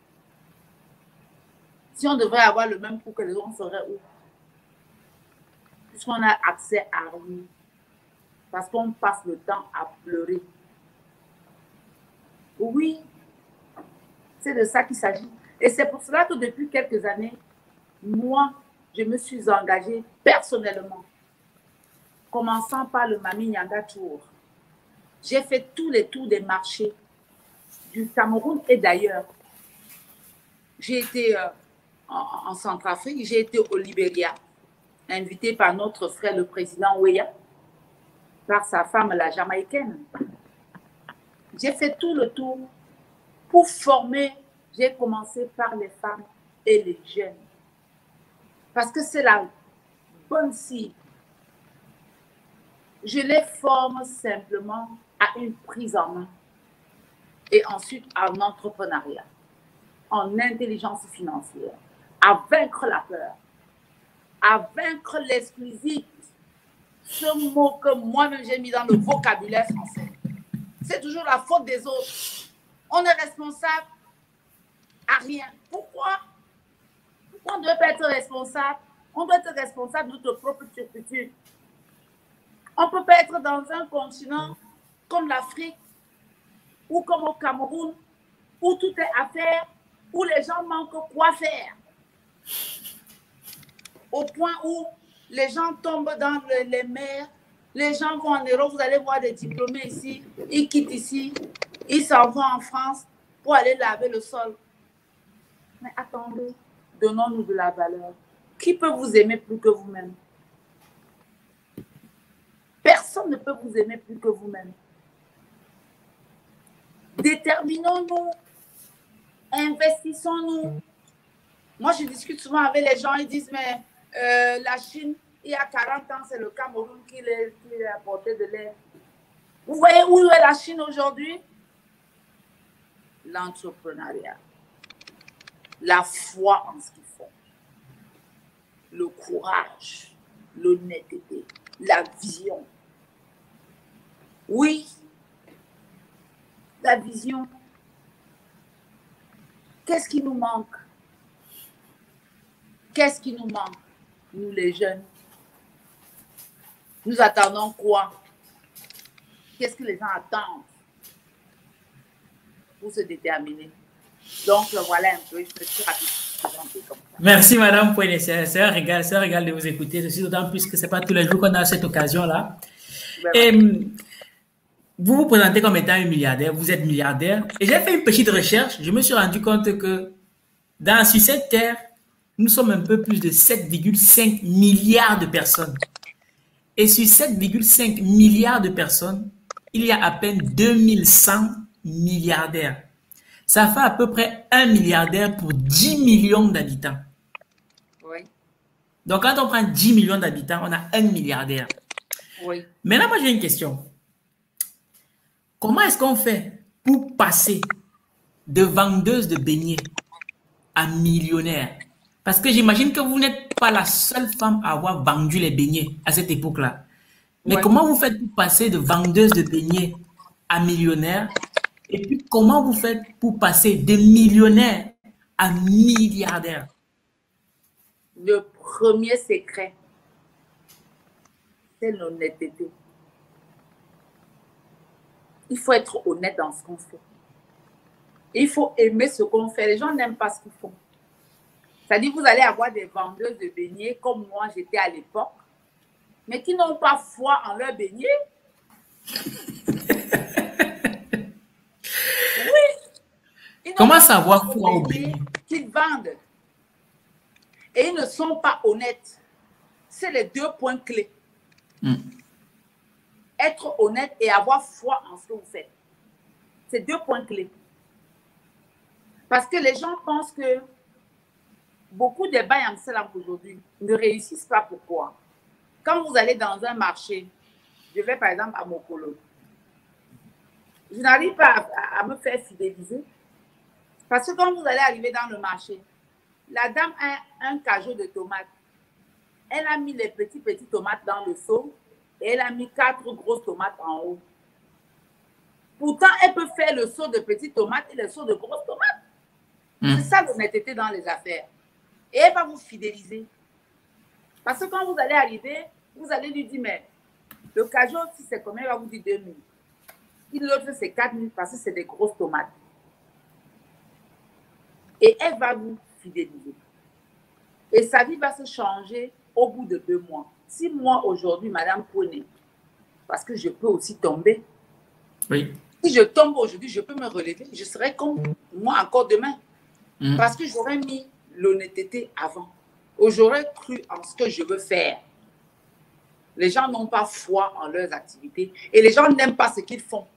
Si on devrait avoir le même coup que les autres, on serait où? Puisqu'on a accès à rien. Parce qu'on passe le temps à pleurer. Oui, c'est de ça qu'il s'agit. Et c'est pour cela que depuis quelques années, moi, je me suis engagée personnellement, commençant par le Mami Nyanga Tour. J'ai fait tous les tours des marchés du Cameroun et d'ailleurs. J'ai été en Centrafrique, j'ai été au Libéria, invité par notre frère, le président Weah, par sa femme, la Jamaïcaine. J'ai fait tout le tour pour former. J'ai commencé par les femmes et les jeunes. Parce que c'est la bonne cible. Je les forme simplement à une prise en main et ensuite en entrepreneuriat, en intelligence financière, à vaincre la peur, à vaincre l'exclusif. Ce mot que moi-même j'ai mis dans le vocabulaire français. C'est toujours la faute des autres. On est responsable à rien. Pourquoi? Pourquoi on ne doit pas être responsable On doit être responsable de notre propre turpitude. On ne peut pas être dans un continent comme l'Afrique ou comme au Cameroun, où tout est à faire, où les gens manquent quoi faire. Au point où les gens tombent dans les mers, les gens vont en Europe, vous allez voir des diplômés ici, ils quittent ici, ils s'en vont en France pour aller laver le sol. Mais attendez, donnons-nous de la valeur. Qui peut vous aimer plus que vous-même? Personne ne peut vous aimer plus que vous-même. Déterminons-nous, investissons-nous. Moi, je discute souvent avec les gens, ils disent, mais la Chine, il y a 40 ans, c'est le Cameroun qui a apporté de l'air. Vous voyez où est la Chine aujourd'hui? L'entrepreneuriat, la foi en ce qu'ils font, le courage, l'honnêteté, la vision. Oui, la vision. Qu'est-ce qui nous manque? Qu'est-ce qui nous manque, nous les jeunes? Nous attendons quoi? Qu'est-ce que les gens attendent pour se déterminer? Donc, voilà un peu, je me suis rapidement comme ça. Merci, Madame Poinet. C'est un régal de vous écouter. Ceci d'autant plus que ce n'est pas tous les jours qu'on a cette occasion-là. Et vous vous présentez comme étant un milliardaire, vous êtes milliardaire. Et j'ai fait une petite recherche, je me suis rendu compte que sur cette terre, nous sommes un peu plus de 7,5 milliards de personnes. Et sur 7,5 milliards de personnes, il y a à peine 2100 milliardaires. Ça fait à peu près 1 milliardaire pour 10 millions d'habitants. Oui. Donc, quand on prend 10 millions d'habitants, on a 1 milliardaire. Oui. Maintenant, moi, j'ai une question. Comment est-ce qu'on fait pour passer de vendeuse de beignets à millionnaire? Parce que j'imagine que vous n'êtes pas la seule femme à avoir vendu les beignets à cette époque-là. Mais comment vous faites pour passer de vendeuse de beignets à millionnaire? Et puis, comment vous faites pour passer de millionnaire à milliardaire? Le premier secret, c'est l'honnêteté. Il faut être honnête dans ce qu'on fait. Il faut aimer ce qu'on fait. Les gens n'aiment pas ce qu'ils font. C'est-à-dire, vous allez avoir des vendeuses de beignets, comme moi, j'étais à l'époque, mais qui n'ont pas foi en leurs beignets. Oui. Comment savoir foi aux beignets qu'ils vendent? Et ils ne sont pas honnêtes. C'est les deux points clés. Être honnête et avoir foi en ce que vous faites. C'est deux points clés. Parce que les gens pensent que beaucoup des bails en Amsterdam aujourd'hui ne réussissent pas. Pourquoi? Quand vous allez dans un marché, je vais par exemple à Mokolo, je n'arrive pas à me faire fidéliser. Parce que quand vous allez arriver dans le marché, la dame a un cajot de tomates. Elle a mis les petites tomates dans le seau et elle a mis 4 grosses tomates en haut. Pourtant, elle peut faire le seau de petites tomates et le seau de grosses tomates. C'est ça l'honnêteté dans les affaires. Et elle va vous fidéliser. Parce que quand vous allez arriver, vous allez lui dire, mais le cajot, si c'est combien, elle va vous dire 2 000. Si l'autre, c'est 4 000 parce que c'est des grosses tomates. Et elle va vous fidéliser. Et sa vie va se changer au bout de 2 mois. Si moi, aujourd'hui, Madame Poinet, parce que je peux aussi tomber. Oui. Si je tombe aujourd'hui, je peux me relever. Je serai comme moi encore demain. Parce que j'aurais mis l'honnêteté avant. J'aurais cru en ce que je veux faire. Les gens n'ont pas foi en leurs activités. Et les gens n'aiment pas ce qu'ils font.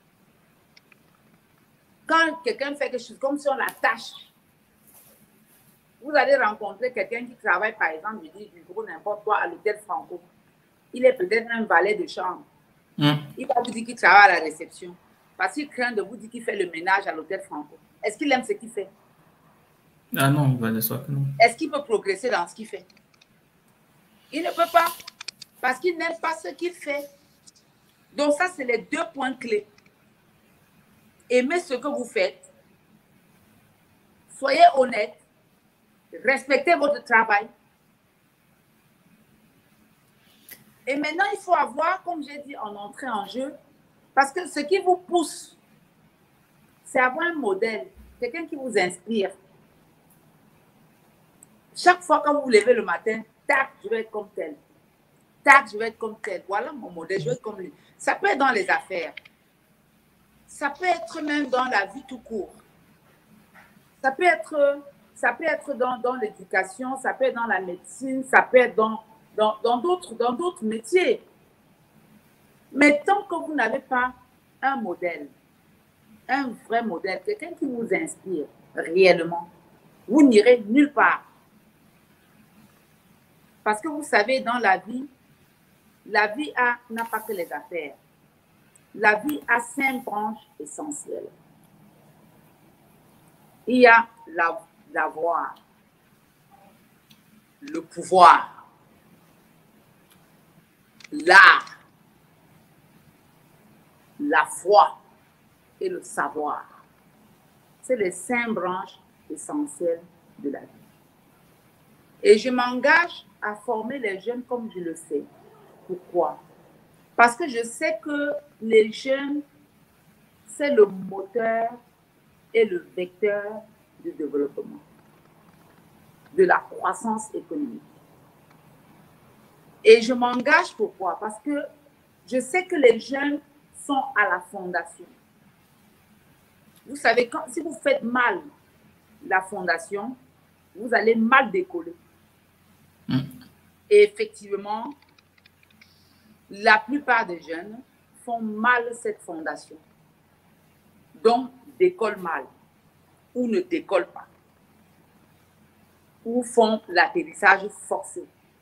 Quand quelqu'un fait quelque chose comme si on l'attache, vous allez rencontrer quelqu'un qui travaille, par exemple, je dis du gros n'importe quoi, à l'hôtel Franco. Il est peut-être un valet de chambre. Il va vous dire qu'il travaille à la réception. Parce qu'il craint de vous dire qu'il fait le ménage à l'hôtel Franco. Est-ce qu'il aime ce qu'il fait? Ah non, il va de soi que non. Est-ce qu'il peut progresser dans ce qu'il fait? Il ne peut pas. Parce qu'il n'aime pas ce qu'il fait. Donc ça, c'est les 2 points clés. Aimez ce que vous faites. Soyez honnête. Respectez votre travail. Et maintenant, il faut avoir, comme j'ai dit, en entrée en jeu, parce que ce qui vous pousse, c'est avoir un modèle, quelqu'un qui vous inspire. Chaque fois que vous vous levez le matin, tac, je vais être comme tel. Tac, je vais être comme tel. Voilà mon modèle, je vais être comme lui. Ça peut être dans les affaires. Ça peut être même dans la vie tout court. Ça peut être dans l'éducation, ça peut être dans la médecine, ça peut être dans d'autres métiers. Mais tant que vous n'avez pas un modèle, un vrai modèle, quelqu'un qui vous inspire réellement, vous n'irez nulle part. Parce que vous savez, dans la vie n'a pas que les affaires. La vie a 5 branches essentielles. Il y a l'avoir, le pouvoir, l'art, la foi et le savoir. C'est les 5 branches essentielles de la vie. Et je m'engage à former les jeunes comme je le fais. Pourquoi? Parce que je sais que les jeunes, c'est le moteur et le vecteur du développement, de la croissance économique. Et je m'engage pourquoi? Parce que je sais que les jeunes sont à la fondation. Vous savez, si vous faites mal la fondation, vous allez mal décoller. Et effectivement, la plupart des jeunes font mal cette fondation. Donc, décollent mal ou ne décollent pas. Ou font l'atterrissage forcé.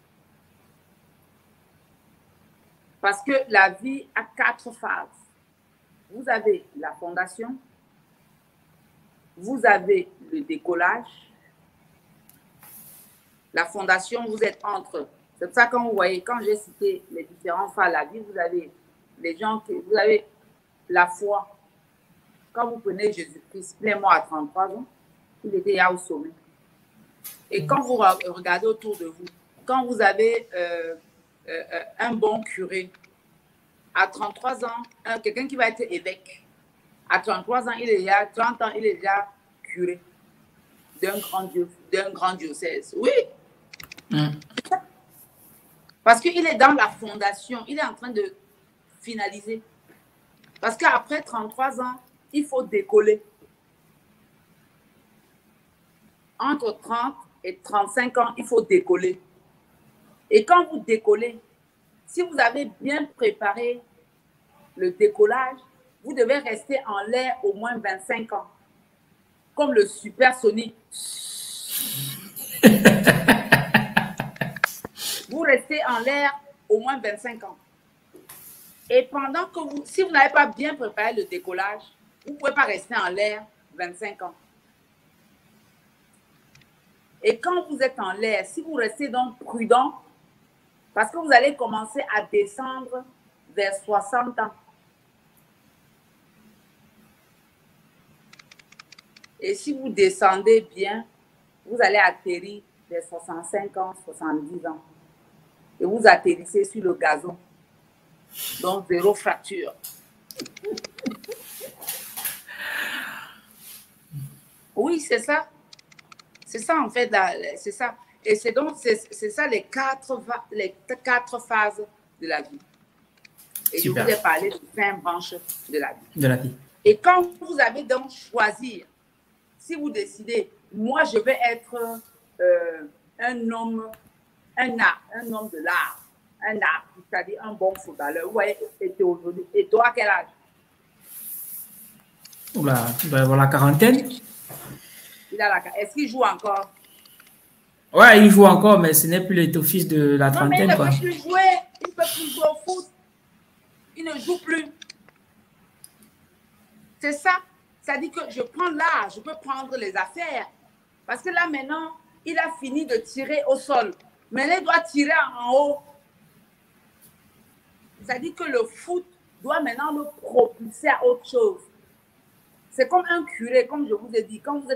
Parce que la vie a 4 phases. Vous avez la fondation, vous avez le décollage. La fondation, vous êtes entre. C'est pour ça que quand vous voyez, quand j'ai cité les différents phases de la vie, vous avez les gens vous avez la foi. Quand vous prenez Jésus-Christ, plein mort à 33 ans, il était déjà au sommet. Et quand vous regardez autour de vous, quand vous avez un bon curé, à 33 ans, quelqu'un qui va être évêque, à 33 ans, il est déjà, 30 ans, il est déjà curé d'un grand diocèse. Oui. Parce qu'il est dans la fondation, il est en train de finaliser. Parce qu'après 33 ans, il faut décoller. Entre 30 et 35 ans, il faut décoller. Et quand vous décollez, si vous avez bien préparé le décollage, vous devez rester en l'air au moins 25 ans. Comme le supersonique. Vous restez en l'air au moins 25 ans. Et pendant que si vous n'avez pas bien préparé le décollage, vous ne pouvez pas rester en l'air 25 ans. Et quand vous êtes en l'air, si vous restez donc prudent, parce que vous allez commencer à descendre vers 60 ans. Et si vous descendez bien, vous allez atterrir vers 65 ans, 70 ans. Et vous atterrissez sur le gazon. Donc, 0 fracture. Oui, c'est ça. C'est ça, en fait, c'est ça. Et c'est donc, c'est ça les 4 phases de la vie. Et super. Je vous ai parlé de 5 branches de la vie. Et quand vous avez donc choisi, si vous décidez, moi, je vais être un homme de l'art, c'est-à-dire un bon footballeur. Vous voyez, et toi, quel âge? Oula, il doit avoir la quarantaine. Est-ce qu'il joue encore? Ouais, il joue encore, mais ce n'est plus l'étoffice de la trentaine. Non, mais il ne peut plus jouer. Il ne peut plus jouer au foot. Il ne joue plus. C'est ça. Ça dit que je prends l'art, je peux prendre les affaires. Parce que là, maintenant, il a fini de tirer au sol. Mais il doit tirer en haut. Ça dit que le foot doit maintenant le propulser à autre chose. C'est comme un curé, comme je vous ai dit. Quand vous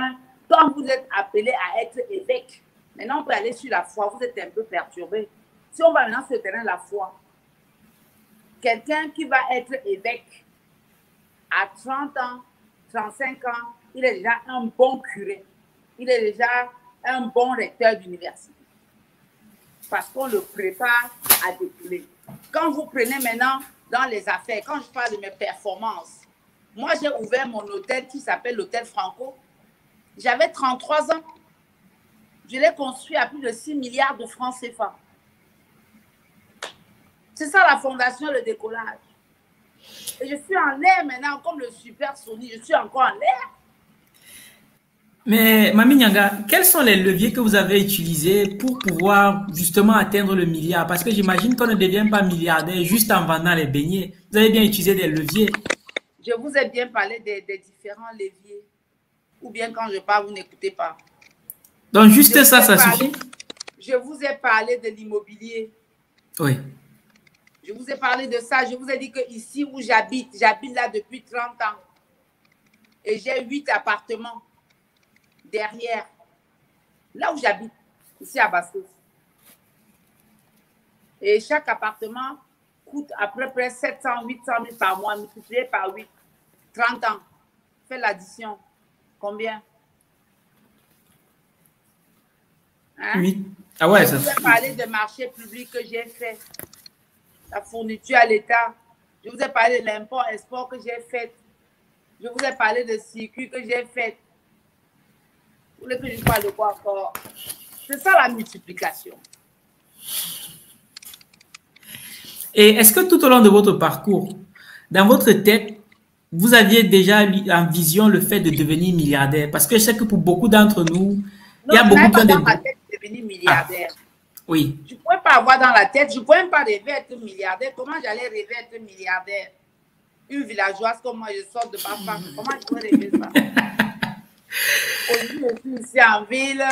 êtes appelé à être évêque, maintenant on peut aller sur la foi, vous êtes un peu perturbé. Si on va maintenant sur le terrain de la foi, quelqu'un qui va être évêque à 30 ans, 35 ans, il est déjà un bon curé. Il est déjà un bon recteur d'université. Parce qu'on le prépare à découler. Quand vous prenez maintenant dans les affaires, quand je parle de mes performances, moi j'ai ouvert mon hôtel qui s'appelle l'hôtel Franco. J'avais 33 ans. Je l'ai construit à plus de 6 milliards de francs CFA. C'est ça la fondation, le décollage. Et je suis en l'air maintenant, comme le super Sony, je suis encore en l'air. Mais Mami Nyanga, quels sont les leviers que vous avez utilisés pour pouvoir justement atteindre le milliard? Parce que j'imagine qu'on ne devient pas milliardaire juste en vendant les beignets. Vous avez bien utilisé des leviers. Je vous ai bien parlé des différents leviers. Ou bien quand je parle, vous n'écoutez pas. Donc juste ça suffit? Je vous ai parlé de l'immobilier. Oui. Je vous ai parlé de ça. Je vous ai dit que ici où j'habite là depuis 30 ans. Et j'ai 8 appartements derrière. Là où j'habite, ici à Bastos. Et chaque appartement coûte à peu près 700, 800 000 par mois, multiplié par 8. 30 ans. Fais l'addition. Combien? Hein? 8. Ah ouais, je vous ai parlé de marché public que j'ai fait. La fourniture à l'État. Je vous ai parlé de l'import-export que j'ai fait. Je vous ai parlé de circuit que j'ai fait. Vous voulez que je parle de quoi encore? C'est ça la multiplication. Et est-ce que tout au long de votre parcours, dans votre tête, vous aviez déjà en vision le fait de devenir milliardaire? Parce que je sais que pour beaucoup d'entre nous, il y a beaucoup de gens dans ma tête de devenir milliardaire. Ah, oui. Je ne pouvais pas avoir dans la tête, je ne pouvais même pas rêver être milliardaire. Comment j'allais rêver être milliardaire? Une villageoise comme moi, je sors de ma femme. Comment je pourrais rêver ça? Aujourd'hui, je suis ici en ville.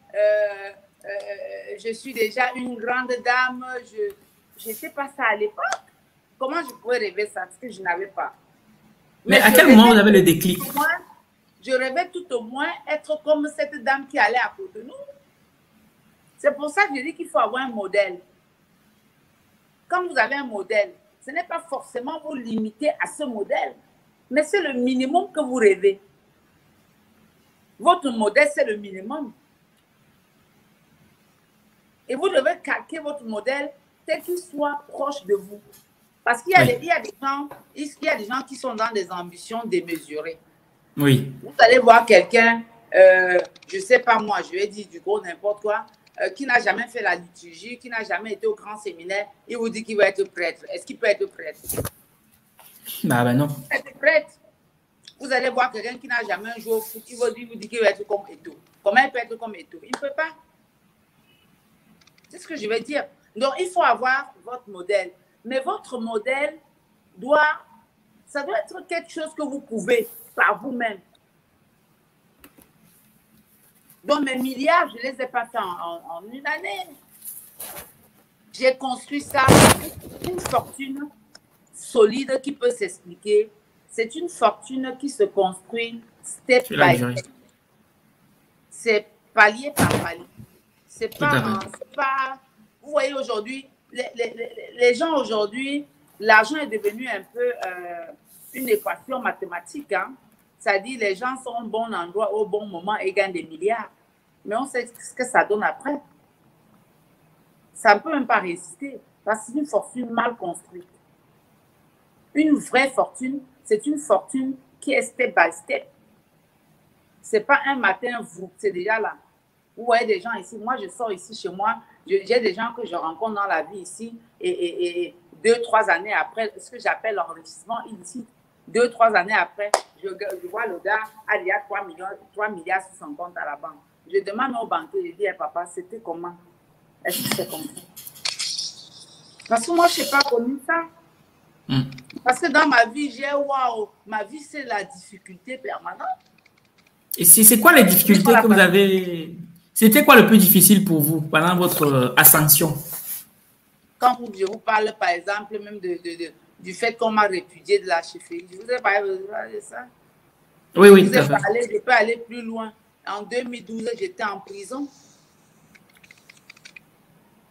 Je suis déjà une grande dame. Je ne sais pas ça à l'époque. Comment je pourrais rêver ça? Parce que je n'avais pas. Mais à quel moment vous avez le déclic? Je rêvais tout au moins être comme cette dame qui allait à côté de nous. C'est pour ça que je dis qu'il faut avoir un modèle. Quand vous avez un modèle, ce n'est pas forcément vous limiter à ce modèle, mais c'est le minimum que vous rêvez. Votre modèle, c'est le minimum. Et vous devez calquer votre modèle tel qu'il soit proche de vous. Parce qu'il y a, il y a des gens qui sont dans des ambitions démesurées. Oui. Vous allez voir quelqu'un, je ne sais pas moi, je vais dire du gros n'importe quoi, qui n'a jamais fait la liturgie, qui n'a jamais été au grand séminaire, il vous dit qu'il va être prêtre. Est-ce qu'il peut être prêtre? Bah non. Être prêtre. Vous allez voir quelqu'un qui n'a jamais joué au foot, il vous dit qu'il va être comme Eto'o. Comment il peut être comme Eto'o? Il ne peut pas. C'est ce que je vais dire. Donc, il faut avoir votre modèle. Mais votre modèle ça doit être quelque chose que vous pouvez par vous-même. Donc, mes milliards, je ne les ai pas fait en une année. J'ai construit ça, une fortune solide qui peut s'expliquer. C'est une fortune qui se construit step by step. C'est palier par palier. C'est pas, vous voyez aujourd'hui, les gens aujourd'hui, l'argent est devenu un peu une équation mathématique. Hein? C'est-à-dire les gens sont au bon endroit, au bon moment et gagnent des milliards. Mais on sait ce que ça donne après. Ça ne peut même pas résister parce que c'est une fortune mal construite. Une vraie fortune, c'est une fortune qui est step by step. Ce n'est pas un matin, c'est déjà là. Vous voyez des gens ici, moi je sors ici chez moi, j'ai des gens que je rencontre dans la vie ici et 2-3 années après, ce que j'appelle l'enrichissement illicite, 2-3 années après, je vois le gars, il y a 3 milliards sur son compte à la banque. Je demande au banquier, je dis, papa, c'était comment? Est-ce que c'est comme ça? Parce que moi, je n'ai pas connu ça. Parce que dans ma vie, ma vie, c'est la difficulté permanente. Et c'est quoi les difficultés que vous avez? C'était quoi le plus difficile pour vous pendant votre ascension? Quand je vous parle, par exemple, même du fait qu'on m'a répudié de la chefferie, je vous ai parlé de ça. Oui, je peux aller plus loin. En 2012, j'étais en prison.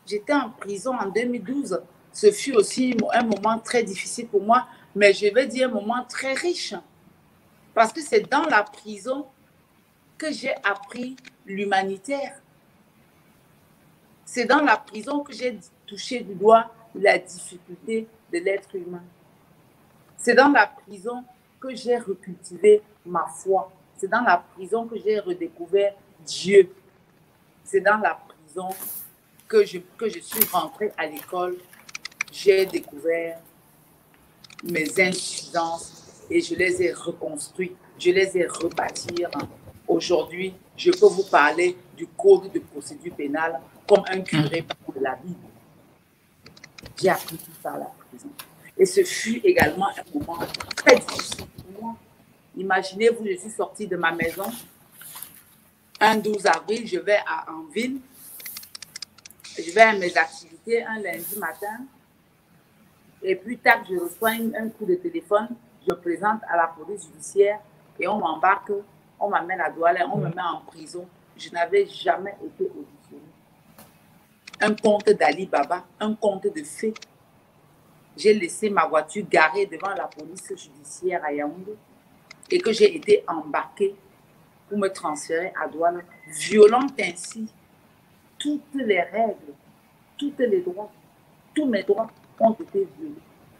J'étais en prison en 2012. Ce fut aussi un moment très difficile pour moi, mais je vais dire un moment très riche. Parce que c'est dans la prison que j'ai appris l'humanitaire. C'est dans la prison que j'ai touché du doigt la difficulté de l'être humain. C'est dans la prison que j'ai recultivé ma foi. C'est dans la prison que j'ai redécouvert Dieu. C'est dans la prison que je suis rentrée à l'école. J'ai découvert mes insuffisances et je les ai reconstruites. Je les ai rebâties. Aujourd'hui, je peux vous parler du code de procédure pénale comme un curé de la Bible. J'ai appris tout ça à la prison. Et ce fut également un moment très difficile pour moi. Imaginez-vous, je suis sortie de ma maison. Un 12 avril, je vais en ville. Je vais à mes activités un lundi matin. Et puis, tac, je reçois un coup de téléphone. Je me présente à la police judiciaire et on m'embarque. On m'amène à Douala, on me met en prison. Je n'avais jamais été auditionné. Un conte d'Ali Baba, un conte de fées. J'ai laissé ma voiture garée devant la police judiciaire à Yaoundé et que j'ai été embarquée pour me transférer à Douala, violant ainsi toutes les règles, tous les droits, tous mes droits ont été violés.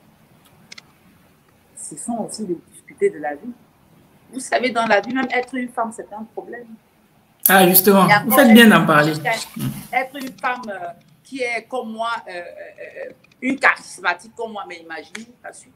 Ce sont aussi les difficultés de la vie. Vous savez, dans la vie, même être une femme, c'est un problème. Ah, justement, vous faites bien d'en parler. Être une femme qui est comme moi, une charismatique comme moi, mais imaginez la suite.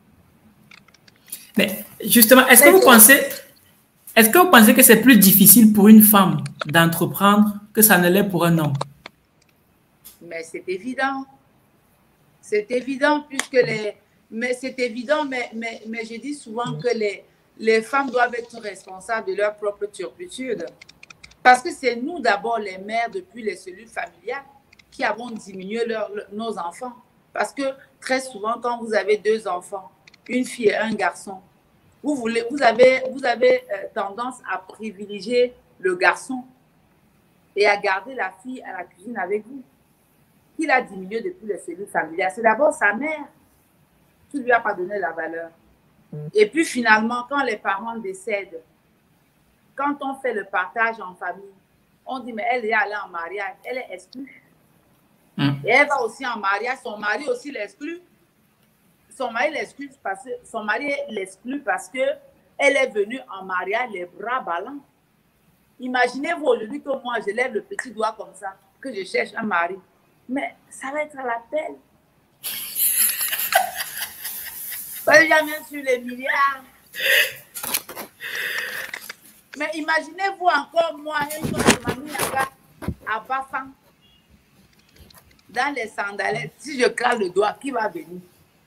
Mais justement, est-ce que vous pensez que c'est plus difficile pour une femme d'entreprendre que ça ne l'est pour un homme? Mais c'est évident. C'est évident puisque les... Mais c'est évident, mais je dis souvent que les femmes doivent être responsables de leur propre turpitude. Parce que c'est nous d'abord, les mères, depuis les cellules familiales, qui avons diminué nos enfants. Parce que très souvent, quand vous avez 2 enfants, une fille et un garçon, vous avez tendance à privilégier le garçon et à garder la fille à la cuisine avec vous. Qui l'a diminué depuis les cellules familiales? C'est d'abord sa mère qui ne lui a pas donné la valeur. Et puis finalement, quand les parents décèdent, quand on fait le partage en famille, on dit, mais elle est allée en mariage, elle est exclue. Et elle va aussi en mariage, son mari aussi l'exclut. Son mari l'exclut parce que elle est venue en mariage les bras ballants. Imaginez-vous aujourd'hui que moi, je lève le petit doigt comme ça, que je cherche un mari. Mais ça va être à l'appel. Jamais sur les milliards. Mais imaginez-vous encore moi, une fois de mamie à Bafang, dans les sandalettes, si je claque le doigt, qui va venir?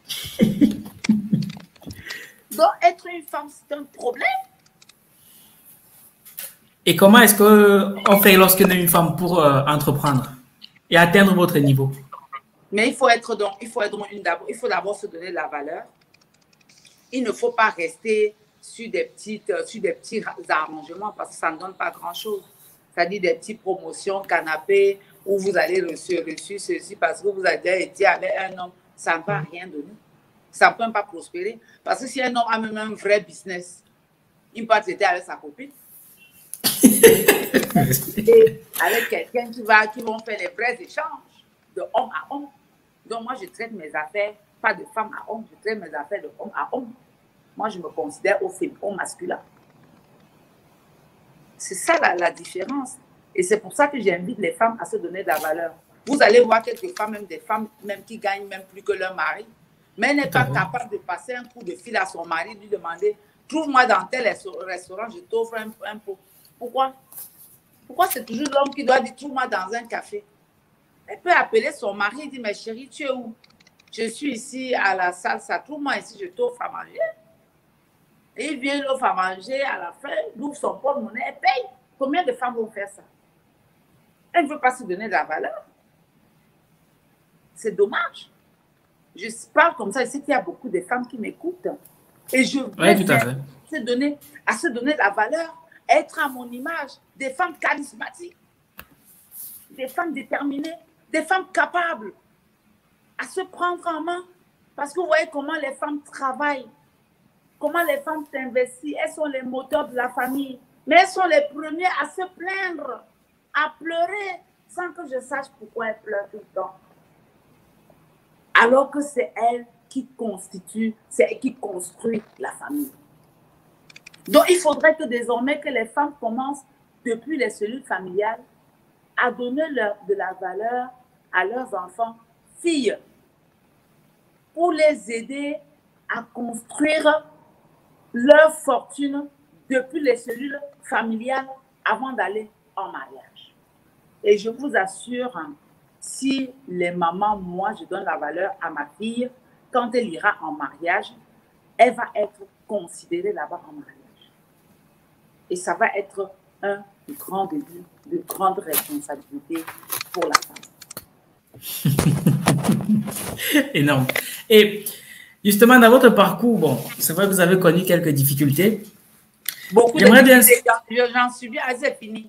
Donc, être une femme, c'est un problème. Et comment est-ce qu'on fait lorsqu'on est une femme pour entreprendre et atteindre votre niveau? Mais il faut d'abord se donner de la valeur. Il ne faut pas rester sur des petits arrangements parce que ça ne donne pas grand-chose. C'est-à-dire des petites promotions, canapés, où vous allez reçu ceci parce que vous avez été avec un homme. Ça ne va rien donner. Ça ne peut pas prospérer. Parce que si un homme a même un vrai business, il peut traiter avec sa copine. Et avec quelqu'un qui vont faire les vrais échanges de homme à homme. Donc moi, je traite mes affaires, pas de femme à homme, je traite mes affaires de homme à homme. Moi, je me considère au masculin. C'est ça la différence. Et c'est pour ça que j'invite les femmes à se donner de la valeur. Vous allez voir quelques femmes, même des femmes même qui gagnent même plus que leur mari, mais elle n'est pas capable de passer un coup de fil à son mari, lui demander « Trouve-moi dans tel restaurant, je t'offre un pot. » Pourquoi? Pourquoi c'est toujours l'homme qui doit dire « Trouve-moi dans un café ?» Elle peut appeler son mari et dire « Mais chérie, tu es où? Je suis ici à la salle, ça trouve-moi ici, je t'offre à manger. » Et il vient l'offre à manger, à la fin, il ouvre son porte-monnaie, elle paye. Combien de femmes vont faire ça? Elle ne veut pas se donner de la valeur. C'est dommage. Je parle comme ça, je sais qu'il y a beaucoup de femmes qui m'écoutent. Et je veux se donner de la valeur, être à mon image, des femmes charismatiques, des femmes déterminées, des femmes capables à se prendre en main. Parce que vous voyez comment les femmes travaillent, comment les femmes s'investissent. Elles sont les moteurs de la famille. Mais elles sont les premières à se plaindre, à pleurer, sans que je sache pourquoi elles pleurent tout le temps. Alors que c'est elles qui constituent, c'est elles qui construisent la famille. Donc, il faudrait que désormais que les femmes commencent, depuis les cellules familiales, à donner de la valeur à leurs enfants filles pour les aider à construire leur fortune depuis les cellules familiales avant d'aller en mariage. Et je vous assure, si les mamans, moi, je donne la valeur à ma fille, quand elle ira en mariage, elle va être considérée là-bas en mariage. Et ça va être un grand début de grande responsabilité pour la femme. Énorme. Et justement, dans votre parcours, bon, c'est vrai que vous avez connu quelques difficultés. Beaucoup de difficultés, j'en suis bien, c'est fini.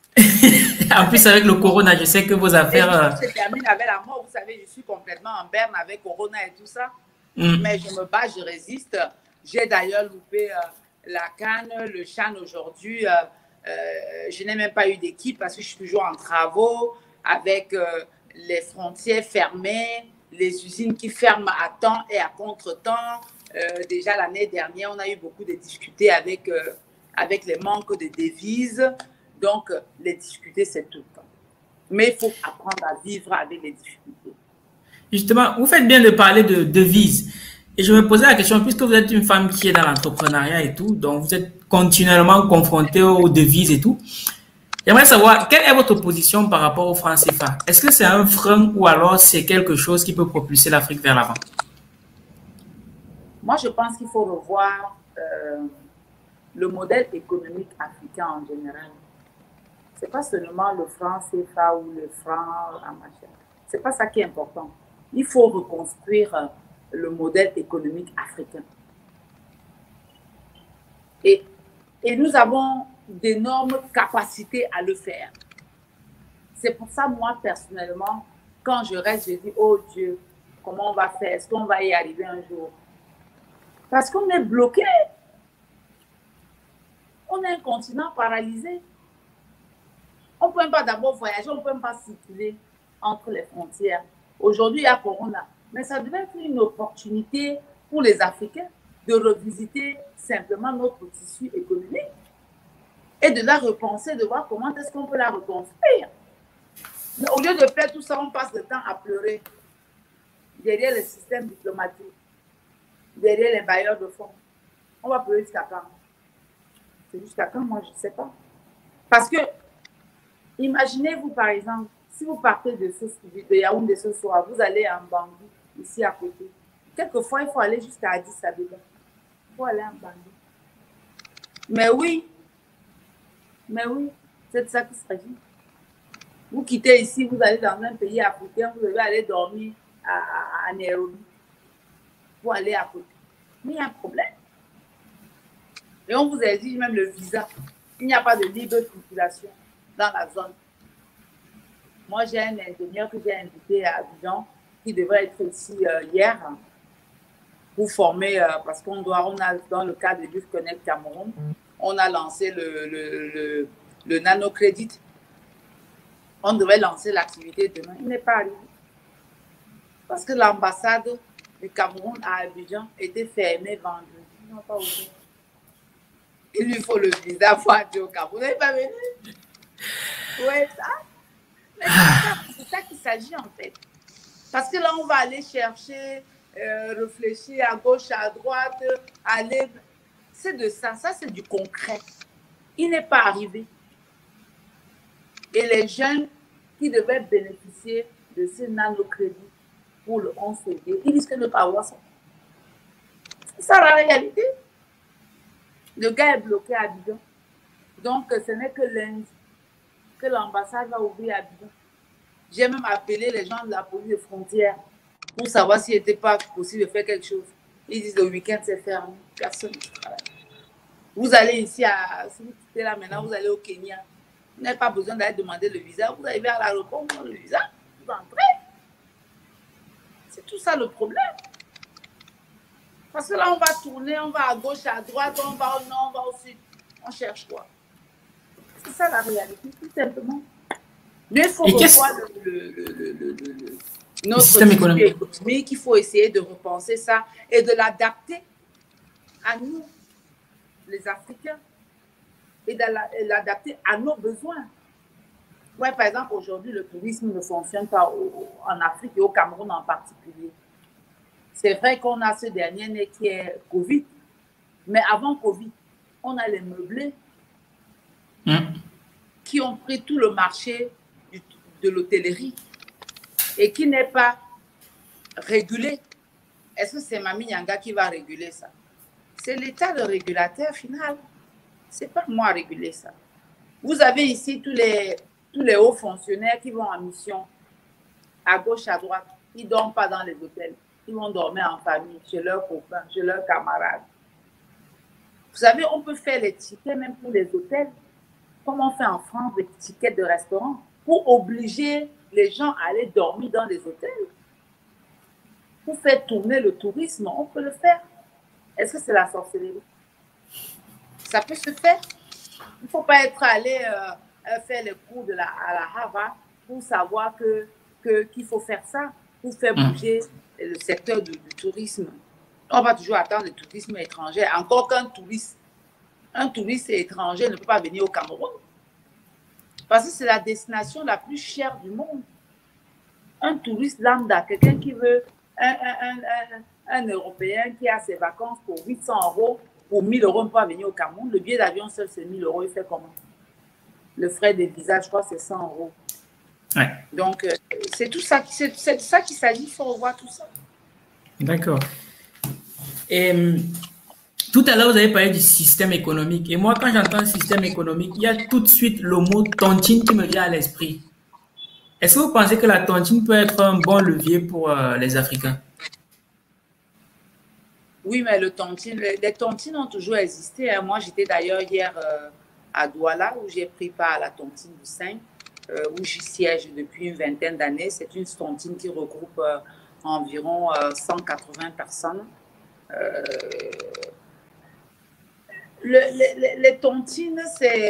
En plus, avec le corona, je sais que vos affaires... Se termine avec la mort, vous savez, je suis complètement en berne avec corona et tout ça. Mais je me bats, je résiste. J'ai d'ailleurs loupé la CAN, le CHAN aujourd'hui. Je n'ai même pas eu d'équipe parce que je suis toujours en travaux avec les frontières fermées, les usines qui ferment à temps et à contre-temps. Déjà l'année dernière, on a eu beaucoup de difficultés avec les manques de devises. Donc, les difficultés, c'est tout le temps. Mais il faut apprendre à vivre avec les difficultés. Justement, vous faites bien de parler de devises. Et je me posais la question, puisque vous êtes une femme qui est dans l'entrepreneuriat et tout, donc vous êtes continuellement confrontée aux devises et tout. J'aimerais savoir, quelle est votre position par rapport au franc CFA? Est-ce que c'est un frein ou alors c'est quelque chose qui peut propulser l'Afrique vers l'avant? Moi, je pense qu'il faut revoir le modèle économique africain en général. Ce n'est pas seulement le franc CFA ou le franc en machin. Ce n'est pas ça qui est important. Il faut reconstruire le modèle économique africain. Et nous avons d'énormes capacités à le faire. C'est pour ça, moi, personnellement, quand je reste, je dis, oh Dieu, comment on va faire? Est-ce qu'on va y arriver un jour? Parce qu'on est bloqué. On est un continent paralysé. On ne peut même pas d'abord voyager, on ne peut même pas circuler entre les frontières. Aujourd'hui, il y a Corona. Mais ça devait être une opportunité pour les Africains de revisiter simplement notre tissu économique et de la repenser, de voir comment est-ce qu'on peut la reconstruire. Mais au lieu de faire tout ça, on passe le temps à pleurer derrière le système diplomatique, derrière les bailleurs de fonds. On va pleurer jusqu'à quand? C'est jusqu'à quand? Moi, je ne sais pas. Parce que imaginez-vous, par exemple, si vous partez de Yaoundé ce soir, vous allez en Bangui, ici à côté. Quelquefois, il faut aller jusqu'à Addis Abeba. Il faut aller en Bangui. Mais oui, c'est de ça qu'il s'agit. Vous quittez ici, vous allez dans un pays africain, vous devez aller dormir à Nairobi. Pour aller à côté. Mais il y a un problème. Et on vous exige même le visa. Il n'y a pas de libre circulation dans la zone. Moi, j'ai un ingénieur que j'ai invité à Abidjan qui devrait être ici hier pour former, parce qu'on a, dans le cadre de Youth Connect Cameroun, on a lancé le nanocrédit. On devait lancer l'activité demain. Il n'est pas arrivé. Parce que l'ambassade du Cameroun à Abidjan était fermée vendredi. Ils n'ont pas ouvert. Il lui faut le visa pour aller au Cameroun. Il n'est pas venu. Oui, ça. C'est ça qu'il s'agit en fait. Parce que là, on va aller chercher, réfléchir à gauche, à droite, aller. C'est de ça. Ça, c'est du concret. Il n'est pas arrivé. Et les jeunes qui devaient bénéficier de ce nanocrédit pour le 11 février, ils risquent de ne pas avoir ça. C'est ça la réalité. Le gars est bloqué à Abidjan. Donc, ce n'est que lundi que l'ambassade va ouvrir à Abidjan. J'ai même appelé les gens de la police de frontières pour savoir s'il n'était pas possible de faire quelque chose. Ils disent le week-end c'est fermé. Personne ne travaille. Vous allez ici, si vous quittez là maintenant, vous allez au Kenya. Vous n'avez pas besoin d'aller demander le visa. Vous arrivez à l'aéroport, vous avez le visa. entrer. C'est tout ça le problème. Parce que là, on va tourner, on va à gauche, à droite, on va au nord, on va au sud. On cherche quoi? C'est ça la réalité, tout simplement. Mais il faut revoir notre système économique, il faut essayer de repenser ça et de l'adapter à nous, les Africains, et de l'adapter à nos besoins. Ouais, par exemple, aujourd'hui, le tourisme ne fonctionne pas en Afrique et au Cameroun en particulier. C'est vrai qu'on a ce dernier né qui est Covid, mais avant Covid, on a les meublés qui ont pris tout le marché de l'hôtellerie et qui n'est pas régulé. Est-ce que c'est Mami Nyanga qui va réguler ça? C'est l'État le régulateur final. C'est pas moi à réguler ça. Vous avez ici tous les hauts fonctionnaires qui vont en mission à gauche, à droite. Ils ne dorment pas dans les hôtels. Ils vont dormir en famille, chez leurs copains, chez leurs camarades. Vous savez, on peut faire les tickets même pour les hôtels, comme on fait en France, les tickets de restaurant, pour obliger les gens à aller dormir dans les hôtels. Pour faire tourner le tourisme, on peut le faire. Est-ce que c'est la sorcellerie? Ça peut se faire. Il ne faut pas être allé faire les cours à la Harvard pour savoir qu'il faut faire ça, pour faire bouger le secteur du tourisme. On va toujours attendre le tourisme étranger. Encore qu'un touriste étranger ne peut pas venir au Cameroun. Parce que c'est la destination la plus chère du monde. Un touriste lambda, quelqu'un qui veut, un Européen qui a ses vacances pour 800 €, pour 1000 €, on ne peut pas venir au Cameroun. Le billet d'avion seul, c'est 1000 €. Il fait comment? Le frais des visas, je crois, c'est 100 €. Ouais. Donc, c'est tout ça, c'est de ça qu'il s'agit. Il faut revoir tout ça. D'accord. Et tout à l'heure, vous avez parlé du système économique. Et moi, quand j'entends système économique, il y a tout de suite le mot tontine qui me vient à l'esprit. Est-ce que vous pensez que la tontine peut être un bon levier pour les Africains? Oui, mais les tontines ont toujours existé. Hein. Moi, j'étais d'ailleurs hier à Douala, où j'ai pris part à la tontine du 5, où j'y siège depuis une vingtaine d'années. C'est une tontine qui regroupe environ 180 personnes. Les tontines,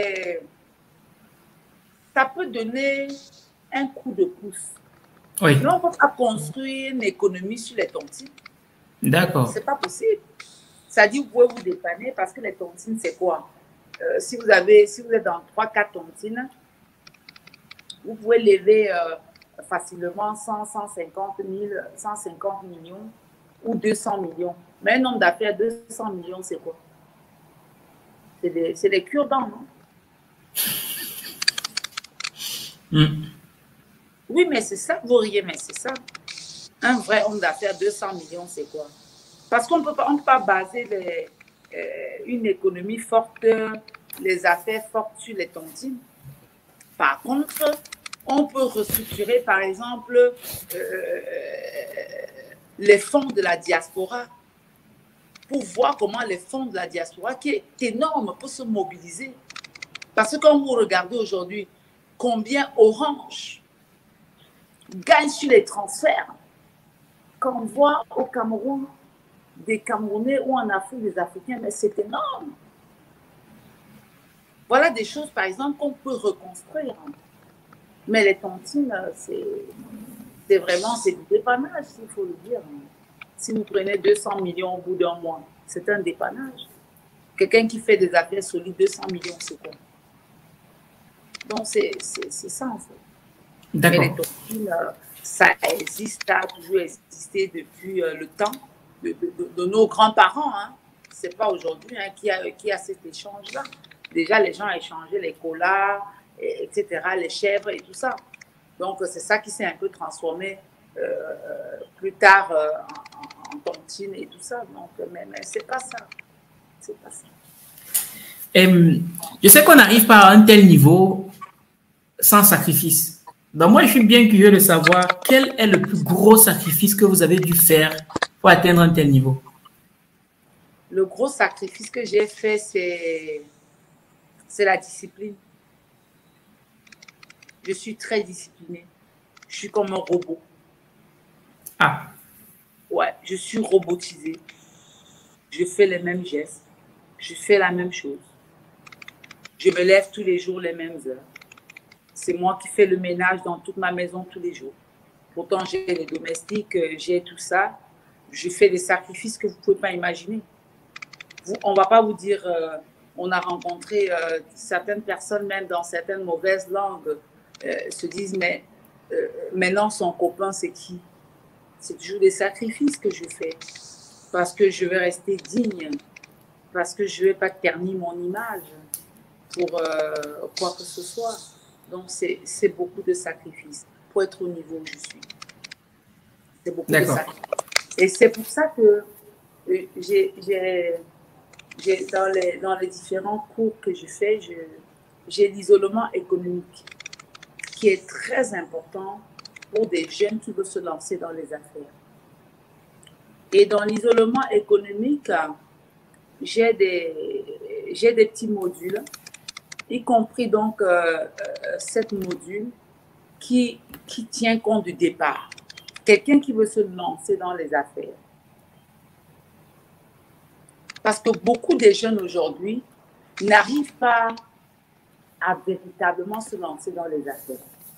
ça peut donner un coup de pouce. Oui. Mais on ne peut pas construire une économie sur les tontines. D'accord. C'est pas possible. Ça dit, vous pouvez vous dépanner parce que les tontines, c'est quoi? Si vous êtes dans 3-4 tontines, vous pouvez lever facilement 150 millions ou 200 millions. Mais un nombre d'affaires, 200 millions, c'est quoi? C'est des cure-dents, non? Oui, mais c'est ça, vous riez, mais c'est ça. Un vrai homme d'affaires, 200 millions, c'est quoi? Parce qu'on ne peut pas baser une économie forte, les affaires fortes sur les tontines. Par contre, on peut restructurer, par exemple, les fonds de la diaspora pour voir comment les fonds de la diaspora, qui est énorme, peuvent se mobiliser. Parce que quand vous regardez aujourd'hui combien Orange gagne sur les transferts, quand on voit au Cameroun des Camerounais ou en Afrique des Africains, mais c'est énorme. Voilà des choses, par exemple, qu'on peut reconstruire. Mais les tontines, c'est vraiment du dépannage, il faut le dire. Si vous prenez 200 millions au bout d'un mois, c'est un dépannage. Quelqu'un qui fait des affaires solides, 200 millions, c'est quoi? Donc, c'est ça, en fait. D'accord. Mais les tontines, ça existe, ça a toujours existé depuis le temps de nos grands-parents. Hein. Ce n'est pas aujourd'hui qui a cet échange-là. Déjà, les gens échangeaient les colas, etc., les chèvres et tout ça. Donc, c'est ça qui s'est un peu transformé plus tard en tontine et tout ça. Donc, mais c'est pas ça. C'est pas ça. Je sais qu'on n'arrive pas à un tel niveau sans sacrifice. Donc, moi, je suis bien curieux de savoir quel est le plus gros sacrifice que vous avez dû faire pour atteindre un tel niveau. Le gros sacrifice que j'ai fait, c'est la discipline. Je suis très disciplinée. Je suis comme un robot. Ah. Ouais, je suis robotisée. Je fais les mêmes gestes. Je fais la même chose. Je me lève tous les jours les mêmes heures. C'est moi qui fais le ménage dans toute ma maison tous les jours. Pourtant, j'ai les domestiques, j'ai tout ça. Je fais des sacrifices que vous ne pouvez pas imaginer. On ne va pas vous dire, on a rencontré certaines personnes, même dans certaines mauvaises langues, se disent, mais maintenant, son copain, c'est qui? C'est toujours des sacrifices que je fais. Parce que je veux rester digne. Parce que je ne veux pas ternir mon image pour quoi que ce soit. Donc, c'est beaucoup de sacrifices pour être au niveau où je suis. C'est beaucoup de sacrifices. Et c'est pour ça que dans les différents cours que je fais, j'ai l'isolement économique qui est très important pour des jeunes qui veulent se lancer dans les affaires. Et dans l'isolement économique, j'ai des petits modules, y compris donc 7 modules qui tient compte du départ. Quelqu'un qui veut se lancer dans les affaires. Parce que beaucoup de jeunes aujourd'hui n'arrivent pas à véritablement se lancer dans les affaires.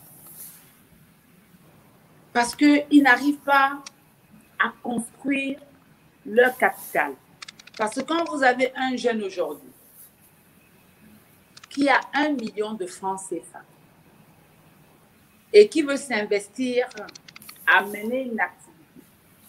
Parce qu'ils n'arrivent pas à construire leur capital. Parce que quand vous avez un jeune aujourd'hui qui a 1 million de francs CFA et qui veut s'investir à mener une activité,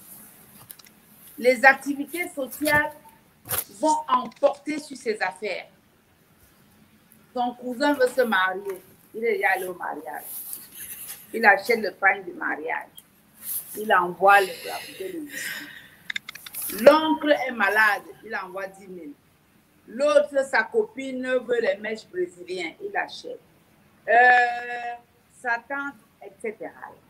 les activités sociales vont emporter sur ses affaires. Son cousin veut se marier, il est allé au mariage. Il achète le pain du mariage. Il envoie la bouteille de whisky. L'oncle est malade, il envoie 10 000. L'autre, sa copine, veut les mèches brésiliennes, il achète. Sa tante, etc.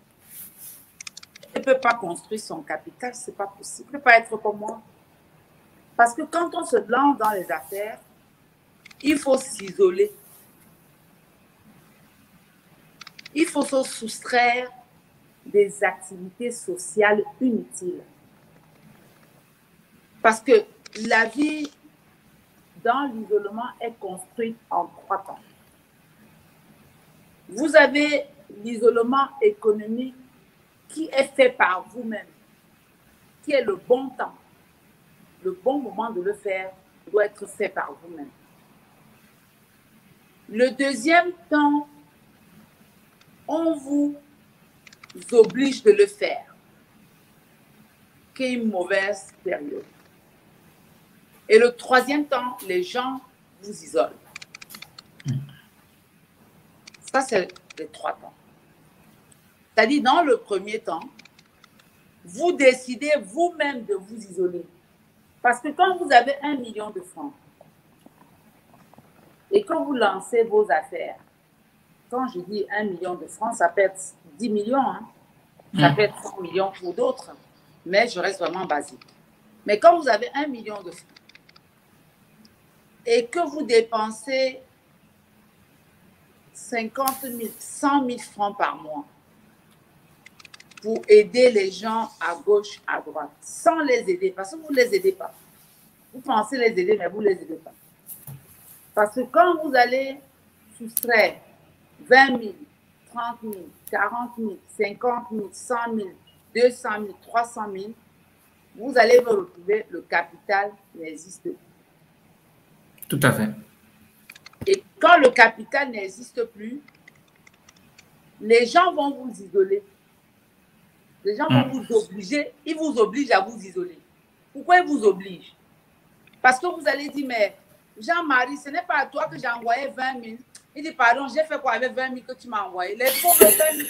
Il ne peut pas construire son capital, ce n'est pas possible. Il ne peut pas être comme moi. Parce que quand on se lance dans les affaires, il faut s'isoler. Il faut se soustraire des activités sociales inutiles. Parce que la vie dans l'isolement est construite en 3 temps. Vous avez l'isolement économique qui est fait par vous-même, qui est le bon temps. Le bon moment de le faire doit être fait par vous-même. Le deuxième temps, on vous oblige de le faire, qui est une mauvaise période. Et le troisième temps, les gens vous isolent. Ça, c'est les 3 temps. C'est-à-dire, dans le premier temps, vous décidez vous-même de vous isoler. Parce que quand vous avez 1 million de francs et que vous lancez vos affaires, quand je dis 1 million de francs, ça peut être 10 millions, hein? Ça peut être 100 millions pour d'autres, mais je reste vraiment basique. Mais quand vous avez 1 million de francs et que vous dépensez 50 000, 100 000 francs par mois pour aider les gens à gauche, à droite, sans les aider, parce que vous ne les aidez pas. Vous pensez les aider, mais vous ne les aidez pas. Parce que quand vous allez soustraire 20 000, 30 000, 40 000, 50 000, 100 000, 200 000, 300 000, vous allez vous retrouver, le capital n'existe plus. Tout à fait. Et quand le capital n'existe plus, les gens vont vous isoler. Les gens vont vous obliger, ils vous obligent à vous isoler. Pourquoi ils vous obligent? Parce que vous allez dire, mais Jean-Marie, ce n'est pas à toi que j'ai envoyé 20 000. Il dit, pardon, j'ai fait quoi avec 20 000 que tu m'as envoyé? Les pauvres 20 000.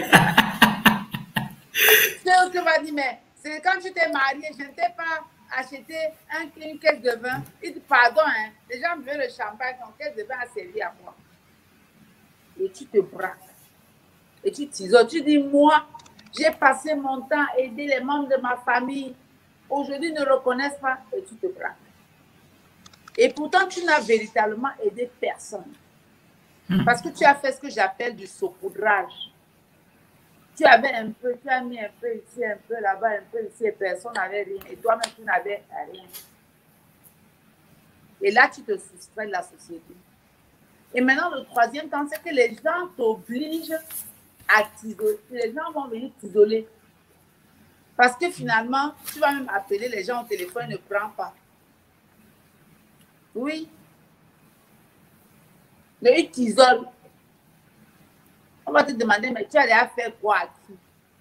Tu vas dire, mais c'est quand tu t'es marié, je ne t'ai pas acheté une caisse de vin. Il dit, pardon, hein, les gens veulent le champagne, ton caisse de vin a servi à quoi? Et tu te braques. Et tu t'isoles. Tu dis, moi, j'ai passé mon temps à aider les membres de ma famille. Aujourd'hui, ils ne reconnaissent pas et tu te braques. Et pourtant, tu n'as véritablement aidé personne. Parce que tu as fait ce que j'appelle du saupoudrage. Tu avais un peu, tu as mis un peu ici, un peu là-bas, un peu ici, et personne n'avait rien. Et toi-même, tu n'avais rien. Et là, tu te soustrais de la société. Et maintenant, le troisième temps, c'est que les gens t'obligent à t'isoler. Les gens vont venir t'isoler. Parce que finalement, tu vas même appeler les gens au téléphone, ils ne prennent pas. Oui. Mais ils t'isolent. On va te demander, mais tu as déjà fait quoi à qui?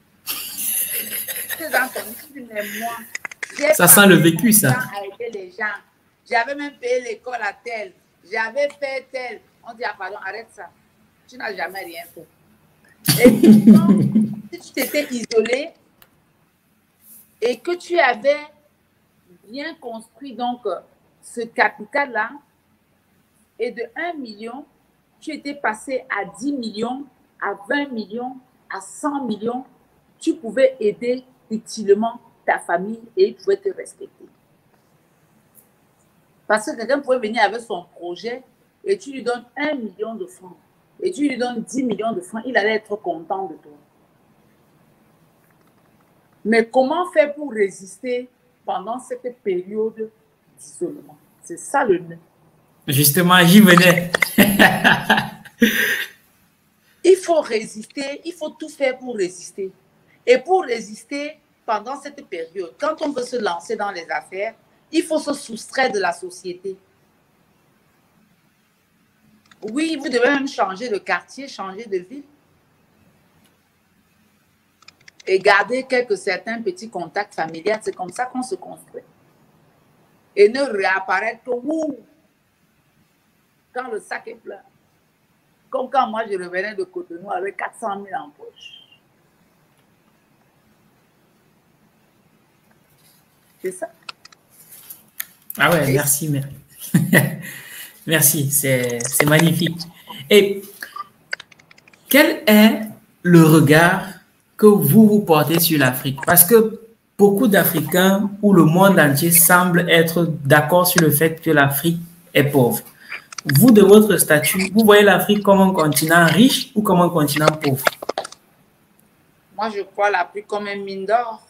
Mais moi, ça sent le vécu, ça. À aider les gens. J'avais même payé l'école à tel. J'avais fait tel. On dit, ah pardon, arrête ça. Tu n'as jamais rien fait. Et si tu t'étais isolé et que tu avais bien construit donc ce capital-là, et de 1 million, tu étais passé à 10 millions, à 20 millions, à 100 millions, tu pouvais aider utilement ta famille et ils pouvaient te respecter. Parce que quelqu'un pouvait venir avec son projet et tu lui donnes 1 million de francs et tu lui donnes 10 millions de francs, il allait être content de toi. Mais comment faire pour résister pendant cette période d'isolement? C'est ça le nœud. Justement, j'y venais. Il faut résister, il faut tout faire pour résister. Et pour résister pendant cette période, quand on veut se lancer dans les affaires, il faut se soustraire de la société. Oui, vous devez même changer de quartier, changer de ville. Et garder certains petits contacts familiaux. C'est comme ça qu'on se construit. Et ne réapparaître que quand le sac est plein. Comme quand moi je revenais de Cotonou avec 400 000 en poche. C'est ça. Ah ouais, merci. Merci, c'est magnifique. Et quel est le regard que vous portez sur l'Afrique? Parce que beaucoup d'Africains ou le monde entier semblent être d'accord sur le fait que l'Afrique est pauvre. Vous, de votre statut, vous voyez l'Afrique comme un continent riche ou comme un continent pauvre? Moi, je crois l'Afrique comme une mine d'or.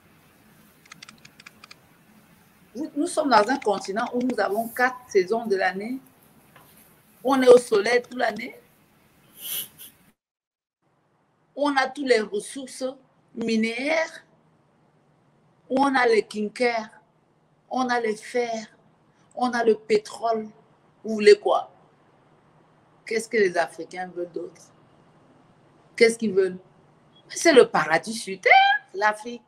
Nous sommes dans un continent où nous avons 4 saisons de l'année. On est au soleil toute l'année. On a toutes les ressources minières. On a les quinquers. On a les fers. On a le pétrole. Vous voulez quoi? Qu'est-ce que les Africains veulent d'autre? Qu'est-ce qu'ils veulent? C'est le paradis sur terre, l'Afrique.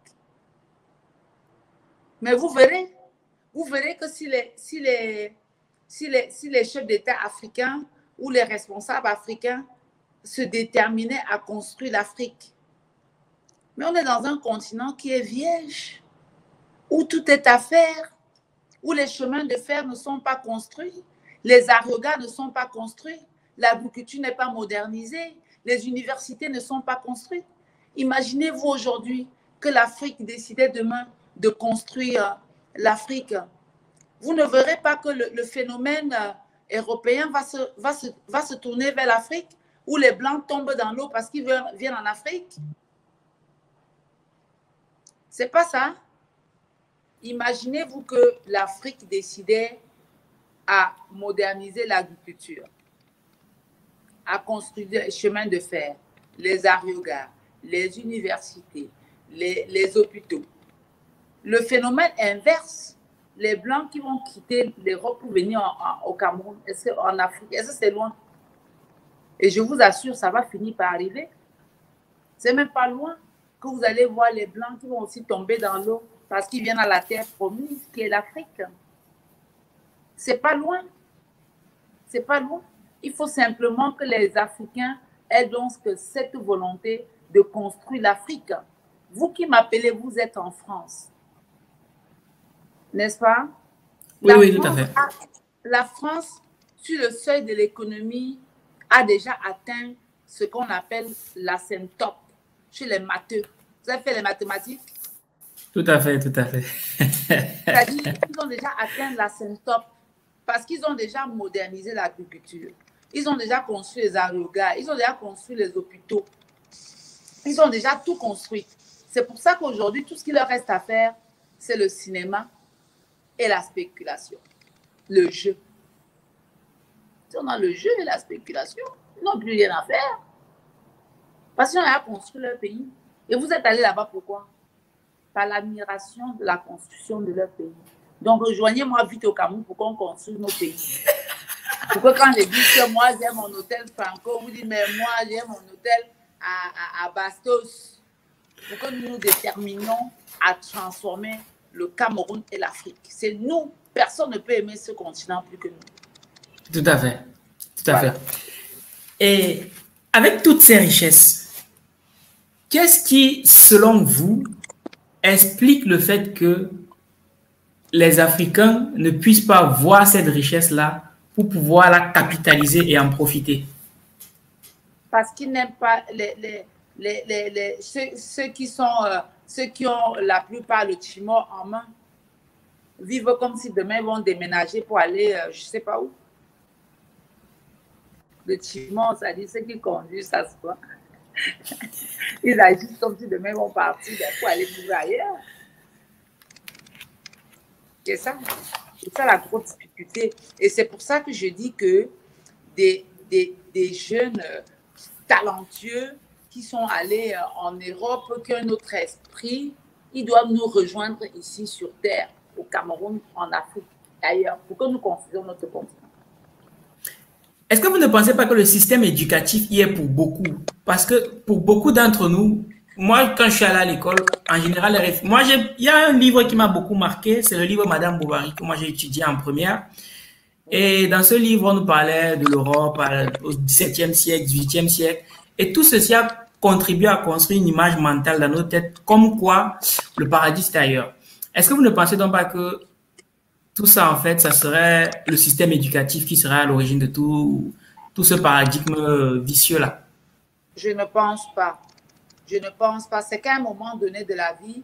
Mais vous verrez que si les chefs d'État africains ou les responsables africains se déterminaient à construire l'Afrique. Mais on est dans un continent qui est vierge, où tout est à faire, où les chemins de fer ne sont pas construits, les aérogars ne sont pas construits, l'agriculture n'est pas modernisée, les universités ne sont pas construites. Imaginez-vous aujourd'hui que l'Afrique décidait demain de construire l'Afrique. Vous ne verrez pas que le phénomène européen va se tourner vers l'Afrique, où les Blancs tombent dans l'eau parce qu'ils viennent en Afrique. C'est pas ça. Imaginez-vous que l'Afrique décidait à moderniser l'agriculture, à construire des chemins de fer, les aérogars, les universités, les hôpitaux. Le phénomène inverse, les Blancs qui vont quitter l'Europe pour venir au Cameroun, en Afrique, est-ce que c'est loin? Et je vous assure, ça va finir par arriver. C'est même pas loin que vous allez voir les Blancs qui vont aussi tomber dans l'eau parce qu'ils viennent à la terre promise, qui est l'Afrique. C'est pas loin. C'est pas loin. Il faut simplement que les Africains aient donc cette volonté de construire l'Afrique. Vous qui m'appelez, vous êtes en France. N'est-ce pas? Oui, tout à fait. La France, sur le seuil de l'économie, a déjà atteint ce qu'on appelle l'asymptote chez les matheux. Vous avez fait les mathématiques? Tout à fait, tout à fait. C'est-à-dire qu'ils ont déjà atteint l'asymptote parce qu'ils ont déjà modernisé l'agriculture. Ils ont déjà construit les aérogars, ils ont déjà construit les hôpitaux. Ils ont déjà tout construit. C'est pour ça qu'aujourd'hui, tout ce qu'il leur reste à faire, c'est le cinéma et la spéculation. Le jeu. Si on a le jeu et la spéculation, ils n'ont plus rien à faire. Parce qu'ils ont à construire leur pays. Et vous êtes allés là-bas pourquoi? Par l'admiration de la construction de leur pays. Donc, rejoignez-moi vite au Cameroun pour qu'on construise nos pays. Pourquoi quand je dis que moi, j'aime mon hôtel Franco, vous dites, mais moi, j'aime mon hôtel à Bastos. Pour que nous nous déterminions à transformer le Cameroun et l'Afrique. C'est nous. Personne ne peut aimer ce continent plus que nous. Tout à fait. Tout à fait. Et avec toutes ces richesses, qu'est-ce qui, selon vous, explique le fait que les Africains ne puissent pas voir cette richesse-là pour pouvoir la capitaliser et en profiter? Parce qu'ils n'aiment pas ceux qui ont la plupart le Timor en main, vivent comme si demain ils vont déménager pour aller, je ne sais pas où. Le Timor, ça dit ceux qui conduisent, ça se voit. Ils agissent comme si demain ils vont partir pour aller vivre ailleurs. C'est ça. C'est ça la grosse difficulté. Et c'est pour ça que je dis que des jeunes talentueux qui sont allés en Europe, qui ont un autre esprit, ils doivent nous rejoindre ici sur Terre, au Cameroun, en Afrique, ailleurs, pour que nous construisions notre continent. Est-ce que vous ne pensez pas que le système éducatif y est pour beaucoup? Parce que pour beaucoup d'entre nous, moi, quand je suis allé à l'école, en général, il y a un livre qui m'a beaucoup marqué, c'est le livre Madame Bovary, que moi j'ai étudié en première. Et dans ce livre, on nous parlait de l'Europe au XVIIe siècle, XVIIIe siècle. Et tout ceci a contribué à construire une image mentale dans nos têtes, comme quoi le paradis c'est ailleurs. Est-ce que vous ne pensez donc pas que tout ça, en fait, ça serait le système éducatif qui serait à l'origine de tout ce paradigme vicieux-là? Je ne pense pas. Je ne pense pas. C'est qu'à un moment donné de la vie,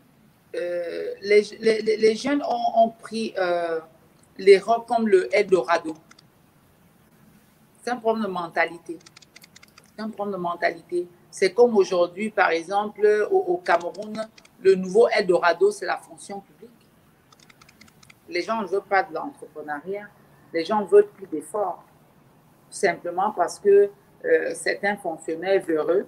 les jeunes ont pris l'Europe comme le Eldorado. C'est un problème de mentalité. C'est un problème de mentalité. C'est comme aujourd'hui, par exemple, au Cameroun, le nouveau Eldorado, c'est la fonction publique. Les gens ne veulent pas de l'entrepreneuriat. Les gens veulent plus d'efforts. Simplement parce que certains fonctionnaires véreux,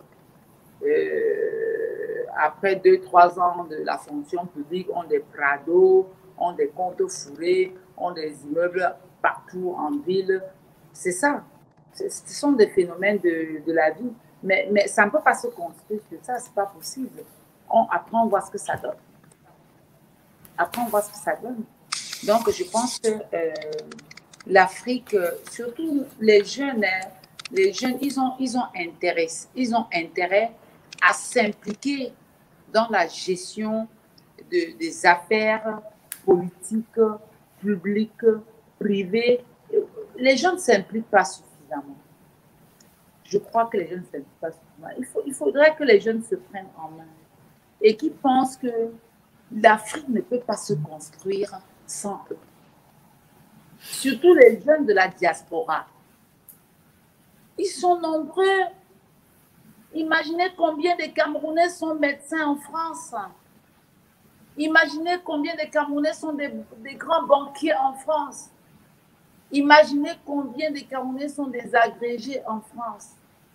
après 2-3 ans de la fonction publique, ont des prados, ont des comptes fourrés, ont des immeubles partout en ville. C'est ça. Ce sont des phénomènes de la vie. Mais ça ne peut pas se construire sur ça, c'est pas possible. On apprend à voir ce que ça donne. Apprend à voir ce que ça donne. Donc, je pense que l'Afrique, surtout les jeunes, ils ont intérêt à s'impliquer dans la gestion des affaires politiques, publiques, privées. Les jeunes ne s'impliquent pas suffisamment. Je crois que les jeunes ne s'impliquent pas suffisamment. Il faudrait que les jeunes se prennent en main et qu'ils pensent que l'Afrique ne peut pas se construire sans eux. Surtout les jeunes de la diaspora. Ils sont nombreux. Imaginez combien de Camerounais sont médecins en France. Imaginez combien de Camerounais sont des grands banquiers en France. Imaginez combien de Camerounais sont des agrégés en France.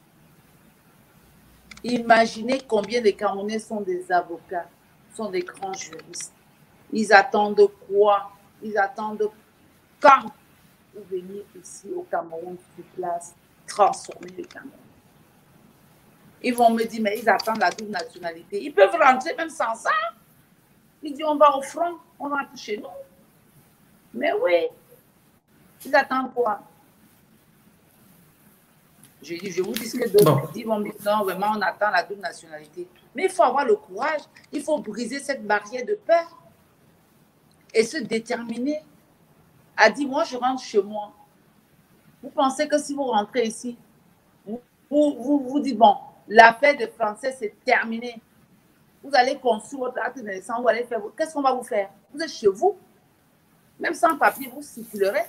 Imaginez combien de Camerounais sont des avocats, sont des grands juristes. Ils attendent quoi? Ils attendent quand vous venir ici au Cameroun sur place, transformer le Cameroun. Ils vont me dire, mais ils attendent la double nationalité. Ils peuvent rentrer même sans ça. Ils disent, on va au front, on rentre chez nous. Mais oui, ils attendent quoi? Je vous dis ce que d'autres disent, vont me dire, non, vraiment, on attend la double nationalité. Mais il faut avoir le courage, il faut briser cette barrière de peur et se déterminer à dire, moi, je rentre chez moi. Vous pensez que si vous rentrez ici, vous dites, bon, l'affaire des Français, c'est terminé. Vous allez construire votre acte de naissance, vous allez faire. Qu'est-ce qu'on va vous faire? Vous êtes chez vous. Même sans papier, vous circulerez.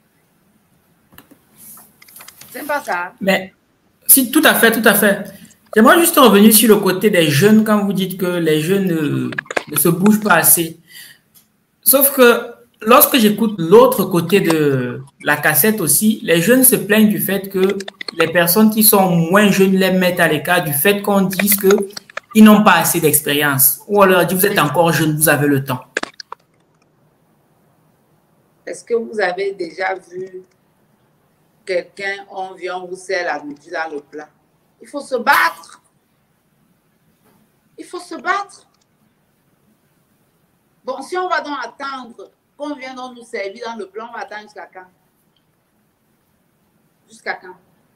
C'est pas ça. Mais, si, tout à fait, tout à fait. J'aimerais juste revenir sur le côté des jeunes quand vous dites que les jeunes ne se bougent pas assez. Sauf que lorsque j'écoute l'autre côté de la cassette aussi, les jeunes se plaignent du fait que les personnes qui sont moins jeunes les mettent à l'écart du fait qu'on dise qu'ils n'ont pas assez d'expérience. Ou on leur dit, vous êtes encore jeune, vous avez le temps. Est-ce que vous avez déjà vu quelqu'un, on vient, on vous sert la nourriture dans le plat? Il faut se battre. Il faut se battre. Bon, si on va donc attendre qu'on vienne donc nous servir dans le plat, on va attendre jusqu'à quand? Jusqu'à quand?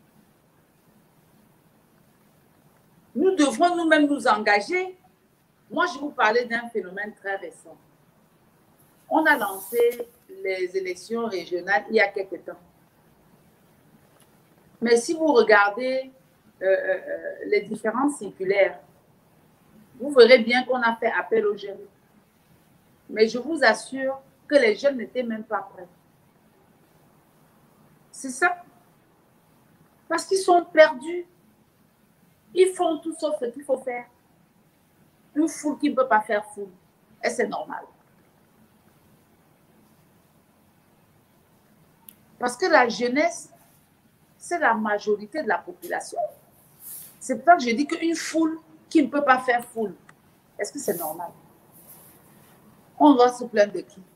Nous devrons nous-mêmes nous engager. Moi, je vous parlais d'un phénomène très récent. On a lancé les élections régionales il y a quelque temps. Mais si vous regardez les différentes circulaires, vous verrez bien qu'on a fait appel aux jeunes. Mais je vous assure que les jeunes n'étaient même pas prêts. C'est ça. Parce qu'ils sont perdus. Ils font tout sauf ce qu'il faut faire. Une foule qui ne peut pas faire foule. Et c'est normal. Parce que la jeunesse, c'est la majorité de la population. C'est pour ça que je dis qu'une foule qui ne peut pas faire foule, est-ce que c'est normal? On doit se plaindre de qui?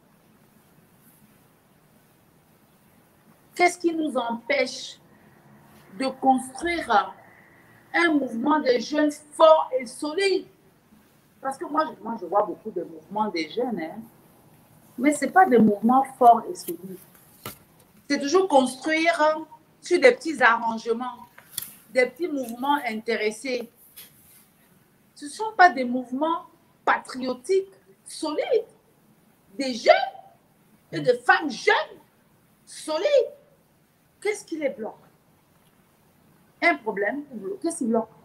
Qu'est-ce qui nous empêche de construire un mouvement de jeunes fort et solide? Parce que moi je vois beaucoup de mouvements des jeunes, hein, mais ce n'est pas des mouvements forts et solides. C'est toujours construire sur des petits arrangements, des petits mouvements intéressés. Ce ne sont pas des mouvements patriotiques, solides, des jeunes et de femmes jeunes, solides. Qu'est-ce qui les bloque? Un problème, qu'est-ce qui bloque?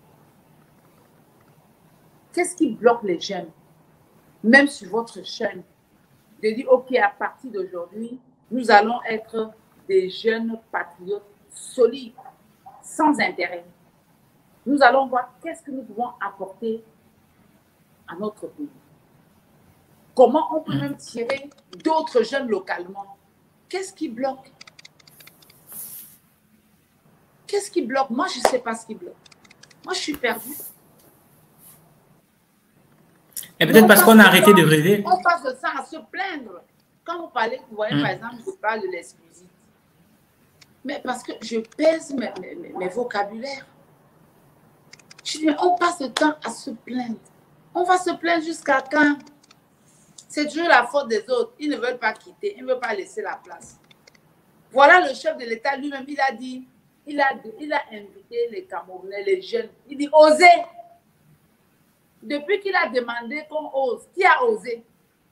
Qu'est-ce qui bloque les jeunes? Même sur votre chaîne, de dire, OK, à partir d'aujourd'hui, nous allons être des jeunes patriotes solides, sans intérêt. Nous allons voir qu'est-ce que nous pouvons apporter à notre pays. Comment on peut même tirer d'autres jeunes localement. Qu'est-ce qui bloque? Qu'est-ce qui bloque? Moi, je ne sais pas ce qui bloque. Moi, je suis perdue. Et peut-être parce qu'on a arrêté de rêver. On passe de ça à se plaindre. Quand vous parlez, vous voyez, par exemple, je parle de l'exclusivité. Mais parce que je pèse mes vocabulaires. Je dis, on passe le temps à se plaindre. On va se plaindre jusqu'à quand? C'est toujours la faute des autres. Ils ne veulent pas quitter. Ils ne veulent pas laisser la place. Voilà le chef de l'État lui-même, il a dit, il a invité les Camerounais, les jeunes. Il dit, osez. Depuis qu'il a demandé qu'on ose, qui a osé?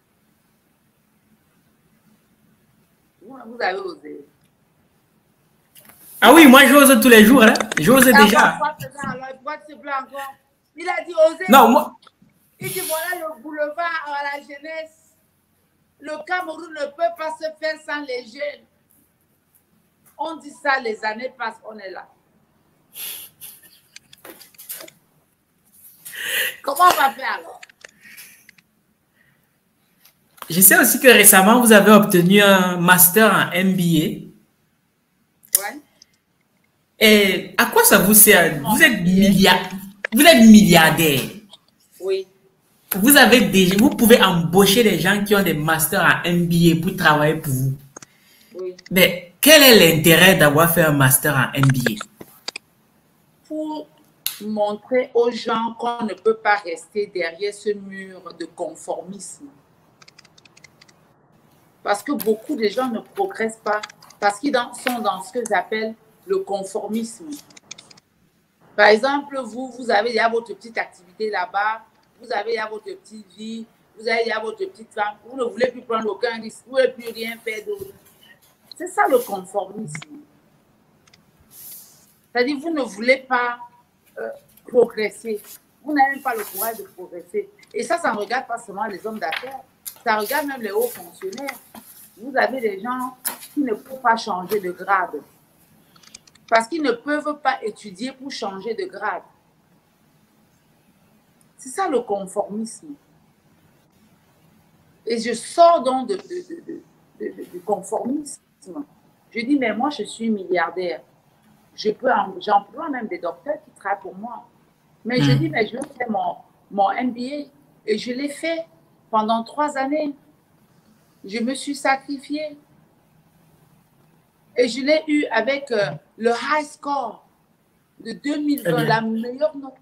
Vous avez osé. Ah oui, moi j'ose tous les jours. Hein. J'ose déjà. Il a dit osez. Non, moi. Il dit voilà le boulevard à la jeunesse. Le Cameroun ne peut pas se faire sans les jeunes. On dit ça, les années passent, on est là. Comment on va faire alors? Je sais aussi que récemment, vous avez obtenu un master en MBA. Ouais. Et à quoi ça vous sert? Vous êtes milliardaire. Oui. Vous pouvez embaucher des gens qui ont des masters en MBA pour travailler pour vous. Oui. Mais quel est l'intérêt d'avoir fait un master en MBA? Pour montrer aux gens qu'on ne peut pas rester derrière ce mur de conformisme. Parce que beaucoup de gens ne progressent pas parce qu'ils sont dans ce que j'appelle le conformisme. Par exemple, vous avez déjà votre petite activité là-bas, vous avez déjà votre petite vie, vous avez déjà votre petite femme, vous ne voulez plus prendre aucun risque, vous ne voulez plus rien faire d'autre. C'est ça le conformisme. C'est-à-dire vous ne voulez pas progresser. Vous n'avez même pas le courage de progresser. Et ça ne regarde pas seulement les hommes d'affaires, ça regarde même les hauts fonctionnaires. Vous avez des gens qui ne peuvent pas changer de grade. Parce qu'ils ne peuvent pas étudier pour changer de grade. C'est ça le conformisme. Et je sors donc du conformisme. Je dis, mais moi, je suis milliardaire. J'emploie même des docteurs qui travaillent pour moi. Mais je dis, mais je vais faire mon MBA. Et je l'ai fait pendant 3 années. Je me suis sacrifiée. Et je l'ai eu avec le high score de 2020, la meilleure note.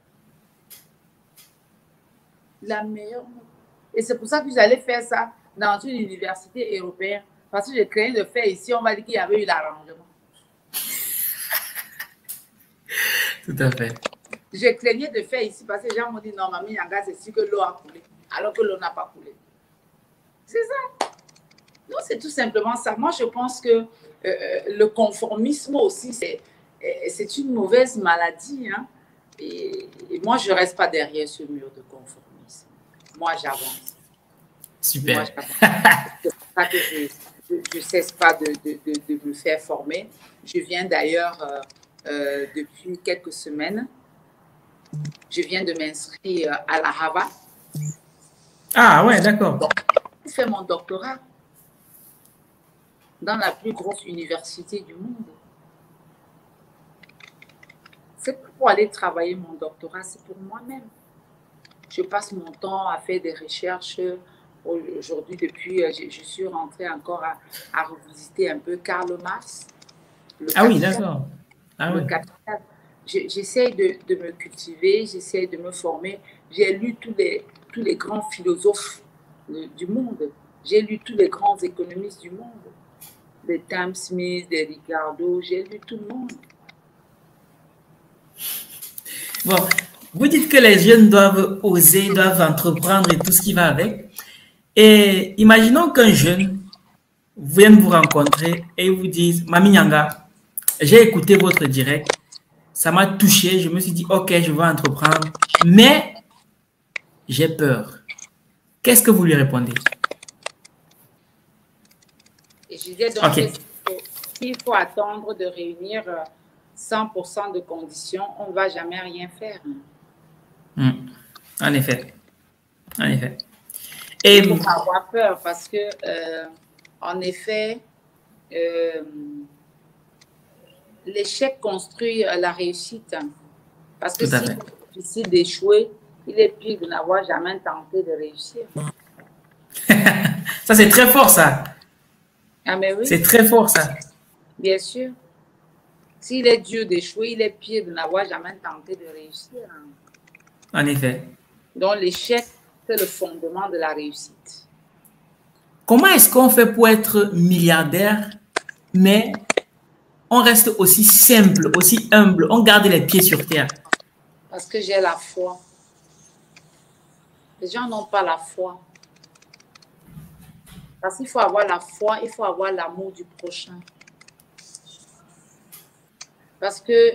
La meilleure note. Et c'est pour ça que j'allais faire ça dans une université européenne. Parce que j'ai craint de faire ici, on m'a dit qu'il y avait eu l'arrangement. Tout à fait. Je craignais de faire ici parce que les gens m'ont dit non, Mamie Nyanga, c'est sûr que l'eau a coulé. Alors que l'eau n'a pas coulé. C'est ça. Non, c'est tout simplement ça. Moi, je pense que le conformisme aussi, c'est une mauvaise maladie. Hein? Et moi, je ne reste pas derrière ce mur de conformisme. Moi, j'avance. Super. Moi, c'est pour ça que je ne cesse pas de me faire former. Je viens d'ailleurs, depuis quelques semaines, je viens de m'inscrire à la Harvard. Ah ouais, d'accord. J'ai fait mon doctorat dans la plus grosse université du monde. C'est pas pour aller travailler mon doctorat, c'est pour moi-même. Je passe mon temps à faire des recherches. Aujourd'hui, depuis, je suis rentrée encore à revisiter un peu Karl Marx. Ah oui, d'accord. Ah le oui. capital. J'essaie de me cultiver, j'essaie de me former. J'ai lu tous les grands philosophes du monde. J'ai lu tous les grands économistes du monde. Des Adam Smith, des Ricardo, j'ai lu tout le monde. Bon, vous dites que les jeunes doivent oser, doivent entreprendre et tout ce qui va avec. Et imaginons qu'un jeune vienne vous rencontrer et vous dise, Mamie Nyanga, j'ai écouté votre direct, ça m'a touché, je me suis dit, ok, je vais entreprendre, mais j'ai peur. Qu'est-ce que vous lui répondez? Et je disais donc qu'il faut attendre de réunir 100% de conditions, on ne va jamais rien faire. En effet. En effet. Et il faut pas avoir peur parce que, en effet, l'échec construit la réussite. Parce que si c'est difficile d'échouer, il est pire de n'avoir jamais tenté de réussir. Ça, c'est très fort, ça. Ah, mais oui. C'est très fort, ça. Bien sûr. S'il est dur d'échouer, il est pire de n'avoir jamais tenté de réussir. En effet. Donc, l'échec, c'est le fondement de la réussite. Comment est-ce qu'on fait pour être milliardaire, mais on reste aussi simple, aussi humble, on garde les pieds sur terre? Parce que j'ai la foi. Les gens n'ont pas la foi. Parce qu'il faut avoir la foi, il faut avoir l'amour du prochain. Parce que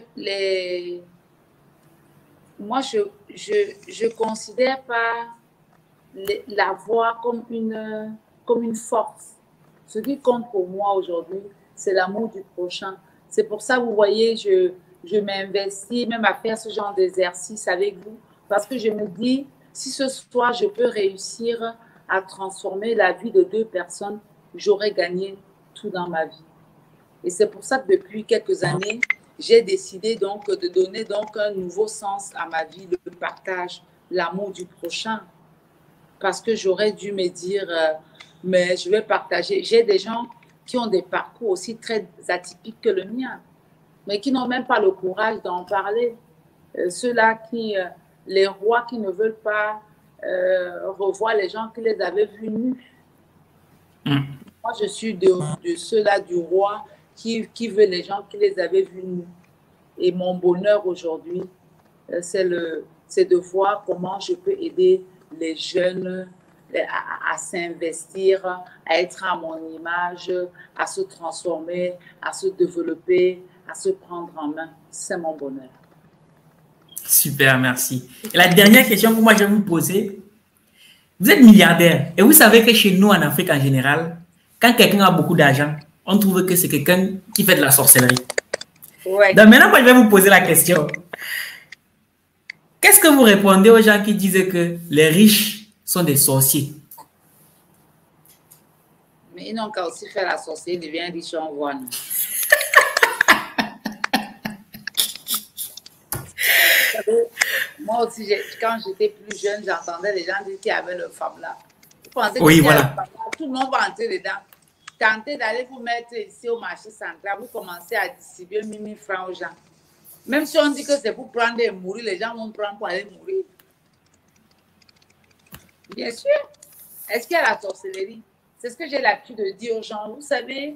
moi, je ne considère pas la voix comme une force. Ce qui compte pour moi aujourd'hui, c'est l'amour du prochain. C'est pour ça, vous voyez, je m'investis même à faire ce genre d'exercice avec vous. Parce que je me dis, si ce soir, je peux réussir à transformer la vie de 2 personnes, j'aurais gagné tout dans ma vie. Et c'est pour ça que depuis quelques années, j'ai décidé donc de donner donc un nouveau sens à ma vie, le partage, l'amour du prochain. Parce que j'aurais dû me dire, mais je vais partager. J'ai des gens qui ont des parcours aussi très atypiques que le mien, mais qui n'ont même pas le courage d'en parler. Ceux-là les rois qui ne veulent pas revoir les gens qui les avaient vus nus. Moi, je suis de ceux-là du roi qui veut les gens qui les avaient vus nus. Et mon bonheur aujourd'hui, c'est de voir comment je peux aider les jeunes à s'investir, à être à mon image, à se transformer, à se développer, à se prendre en main. C'est mon bonheur. Super, merci. Et la dernière question que moi je vais vous poser, vous êtes milliardaire et vous savez que chez nous en Afrique en général, quand quelqu'un a beaucoup d'argent, on trouve que c'est quelqu'un qui fait de la sorcellerie. Ouais. Donc maintenant, moi je vais vous poser la question. Qu'est-ce que vous répondez aux gens qui disaient que les riches sont des sorciers? Mais ils n'ont qu'à aussi faire la sorcière, ils deviennent riches, on voit, non? Moi aussi, quand j'étais plus jeune, j'entendais les gens dire qu'il y avait le Fab là. Oui, voilà. Tout le monde va entrer dedans. Tentez d'aller vous mettre ici au marché central, vous commencez à distribuer 1000 francs aux gens. Même si on dit que c'est pour prendre et mourir, les gens vont prendre pour aller mourir. Bien sûr. Est-ce qu'il y a la sorcellerie? C'est ce que j'ai l'habitude de dire aux gens. Vous savez,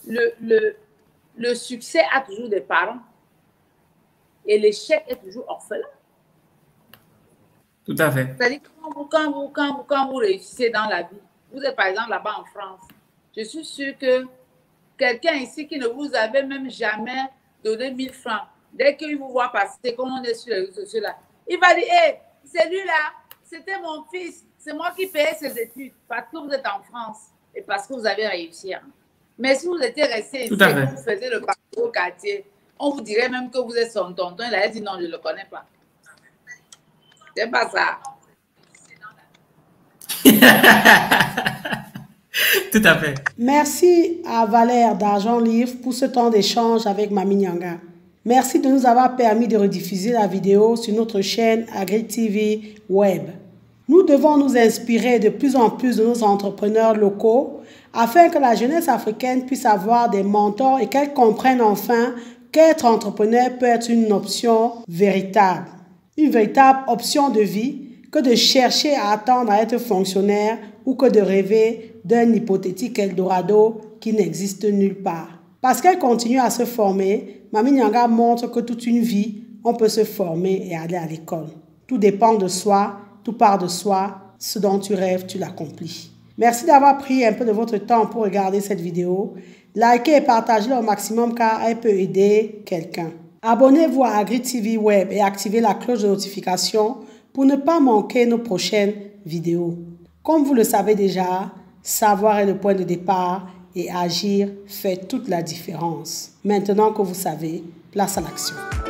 le succès a toujours des parents. Et l'échec est toujours orphelin. Tout à fait. C'est-à-dire quand vous réussissez dans la vie, vous êtes par exemple là-bas en France, je suis sûre que quelqu'un ici qui ne vous avait même jamais donné 1000 francs, dès qu'il vous voit passer, comme on est sur les réseaux sociaux là, il va dire, hé, celui-là, c'était mon fils, c'est moi qui payais ses études, parce que vous êtes en France et parce que vous avez réussi. Hein. Mais si vous étiez resté ici et que vous faisiez le parcours au quartier, on vous dirait même que vous êtes son tonton. Il a dit non, je ne le connais pas. C'est pas ça. Tout à fait. Merci à Valère d'Argent Livre pour ce temps d'échange avec Mami Nyanga. Merci de nous avoir permis de rediffuser la vidéo sur notre chaîne Agri TV Web. Nous devons nous inspirer de plus en plus de nos entrepreneurs locaux afin que la jeunesse africaine puisse avoir des mentors et qu'elle comprenne enfin qu'être entrepreneur peut être une option véritable. Une véritable option de vie que de chercher à attendre à être fonctionnaire ou que de rêver d'un hypothétique Eldorado qui n'existe nulle part. Parce qu'elle continue à se former, Mami Nyanga montre que toute une vie, on peut se former et aller à l'école. Tout dépend de soi, tout part de soi. Ce dont tu rêves, tu l'accomplis. Merci d'avoir pris un peu de votre temps pour regarder cette vidéo. Likez et partagez-la au maximum car elle peut aider quelqu'un. Abonnez-vous à Agri TV Web et activez la cloche de notification pour ne pas manquer nos prochaines vidéos. Comme vous le savez déjà, savoir est le point de départ et agir fait toute la différence. Maintenant que vous savez, place à l'action.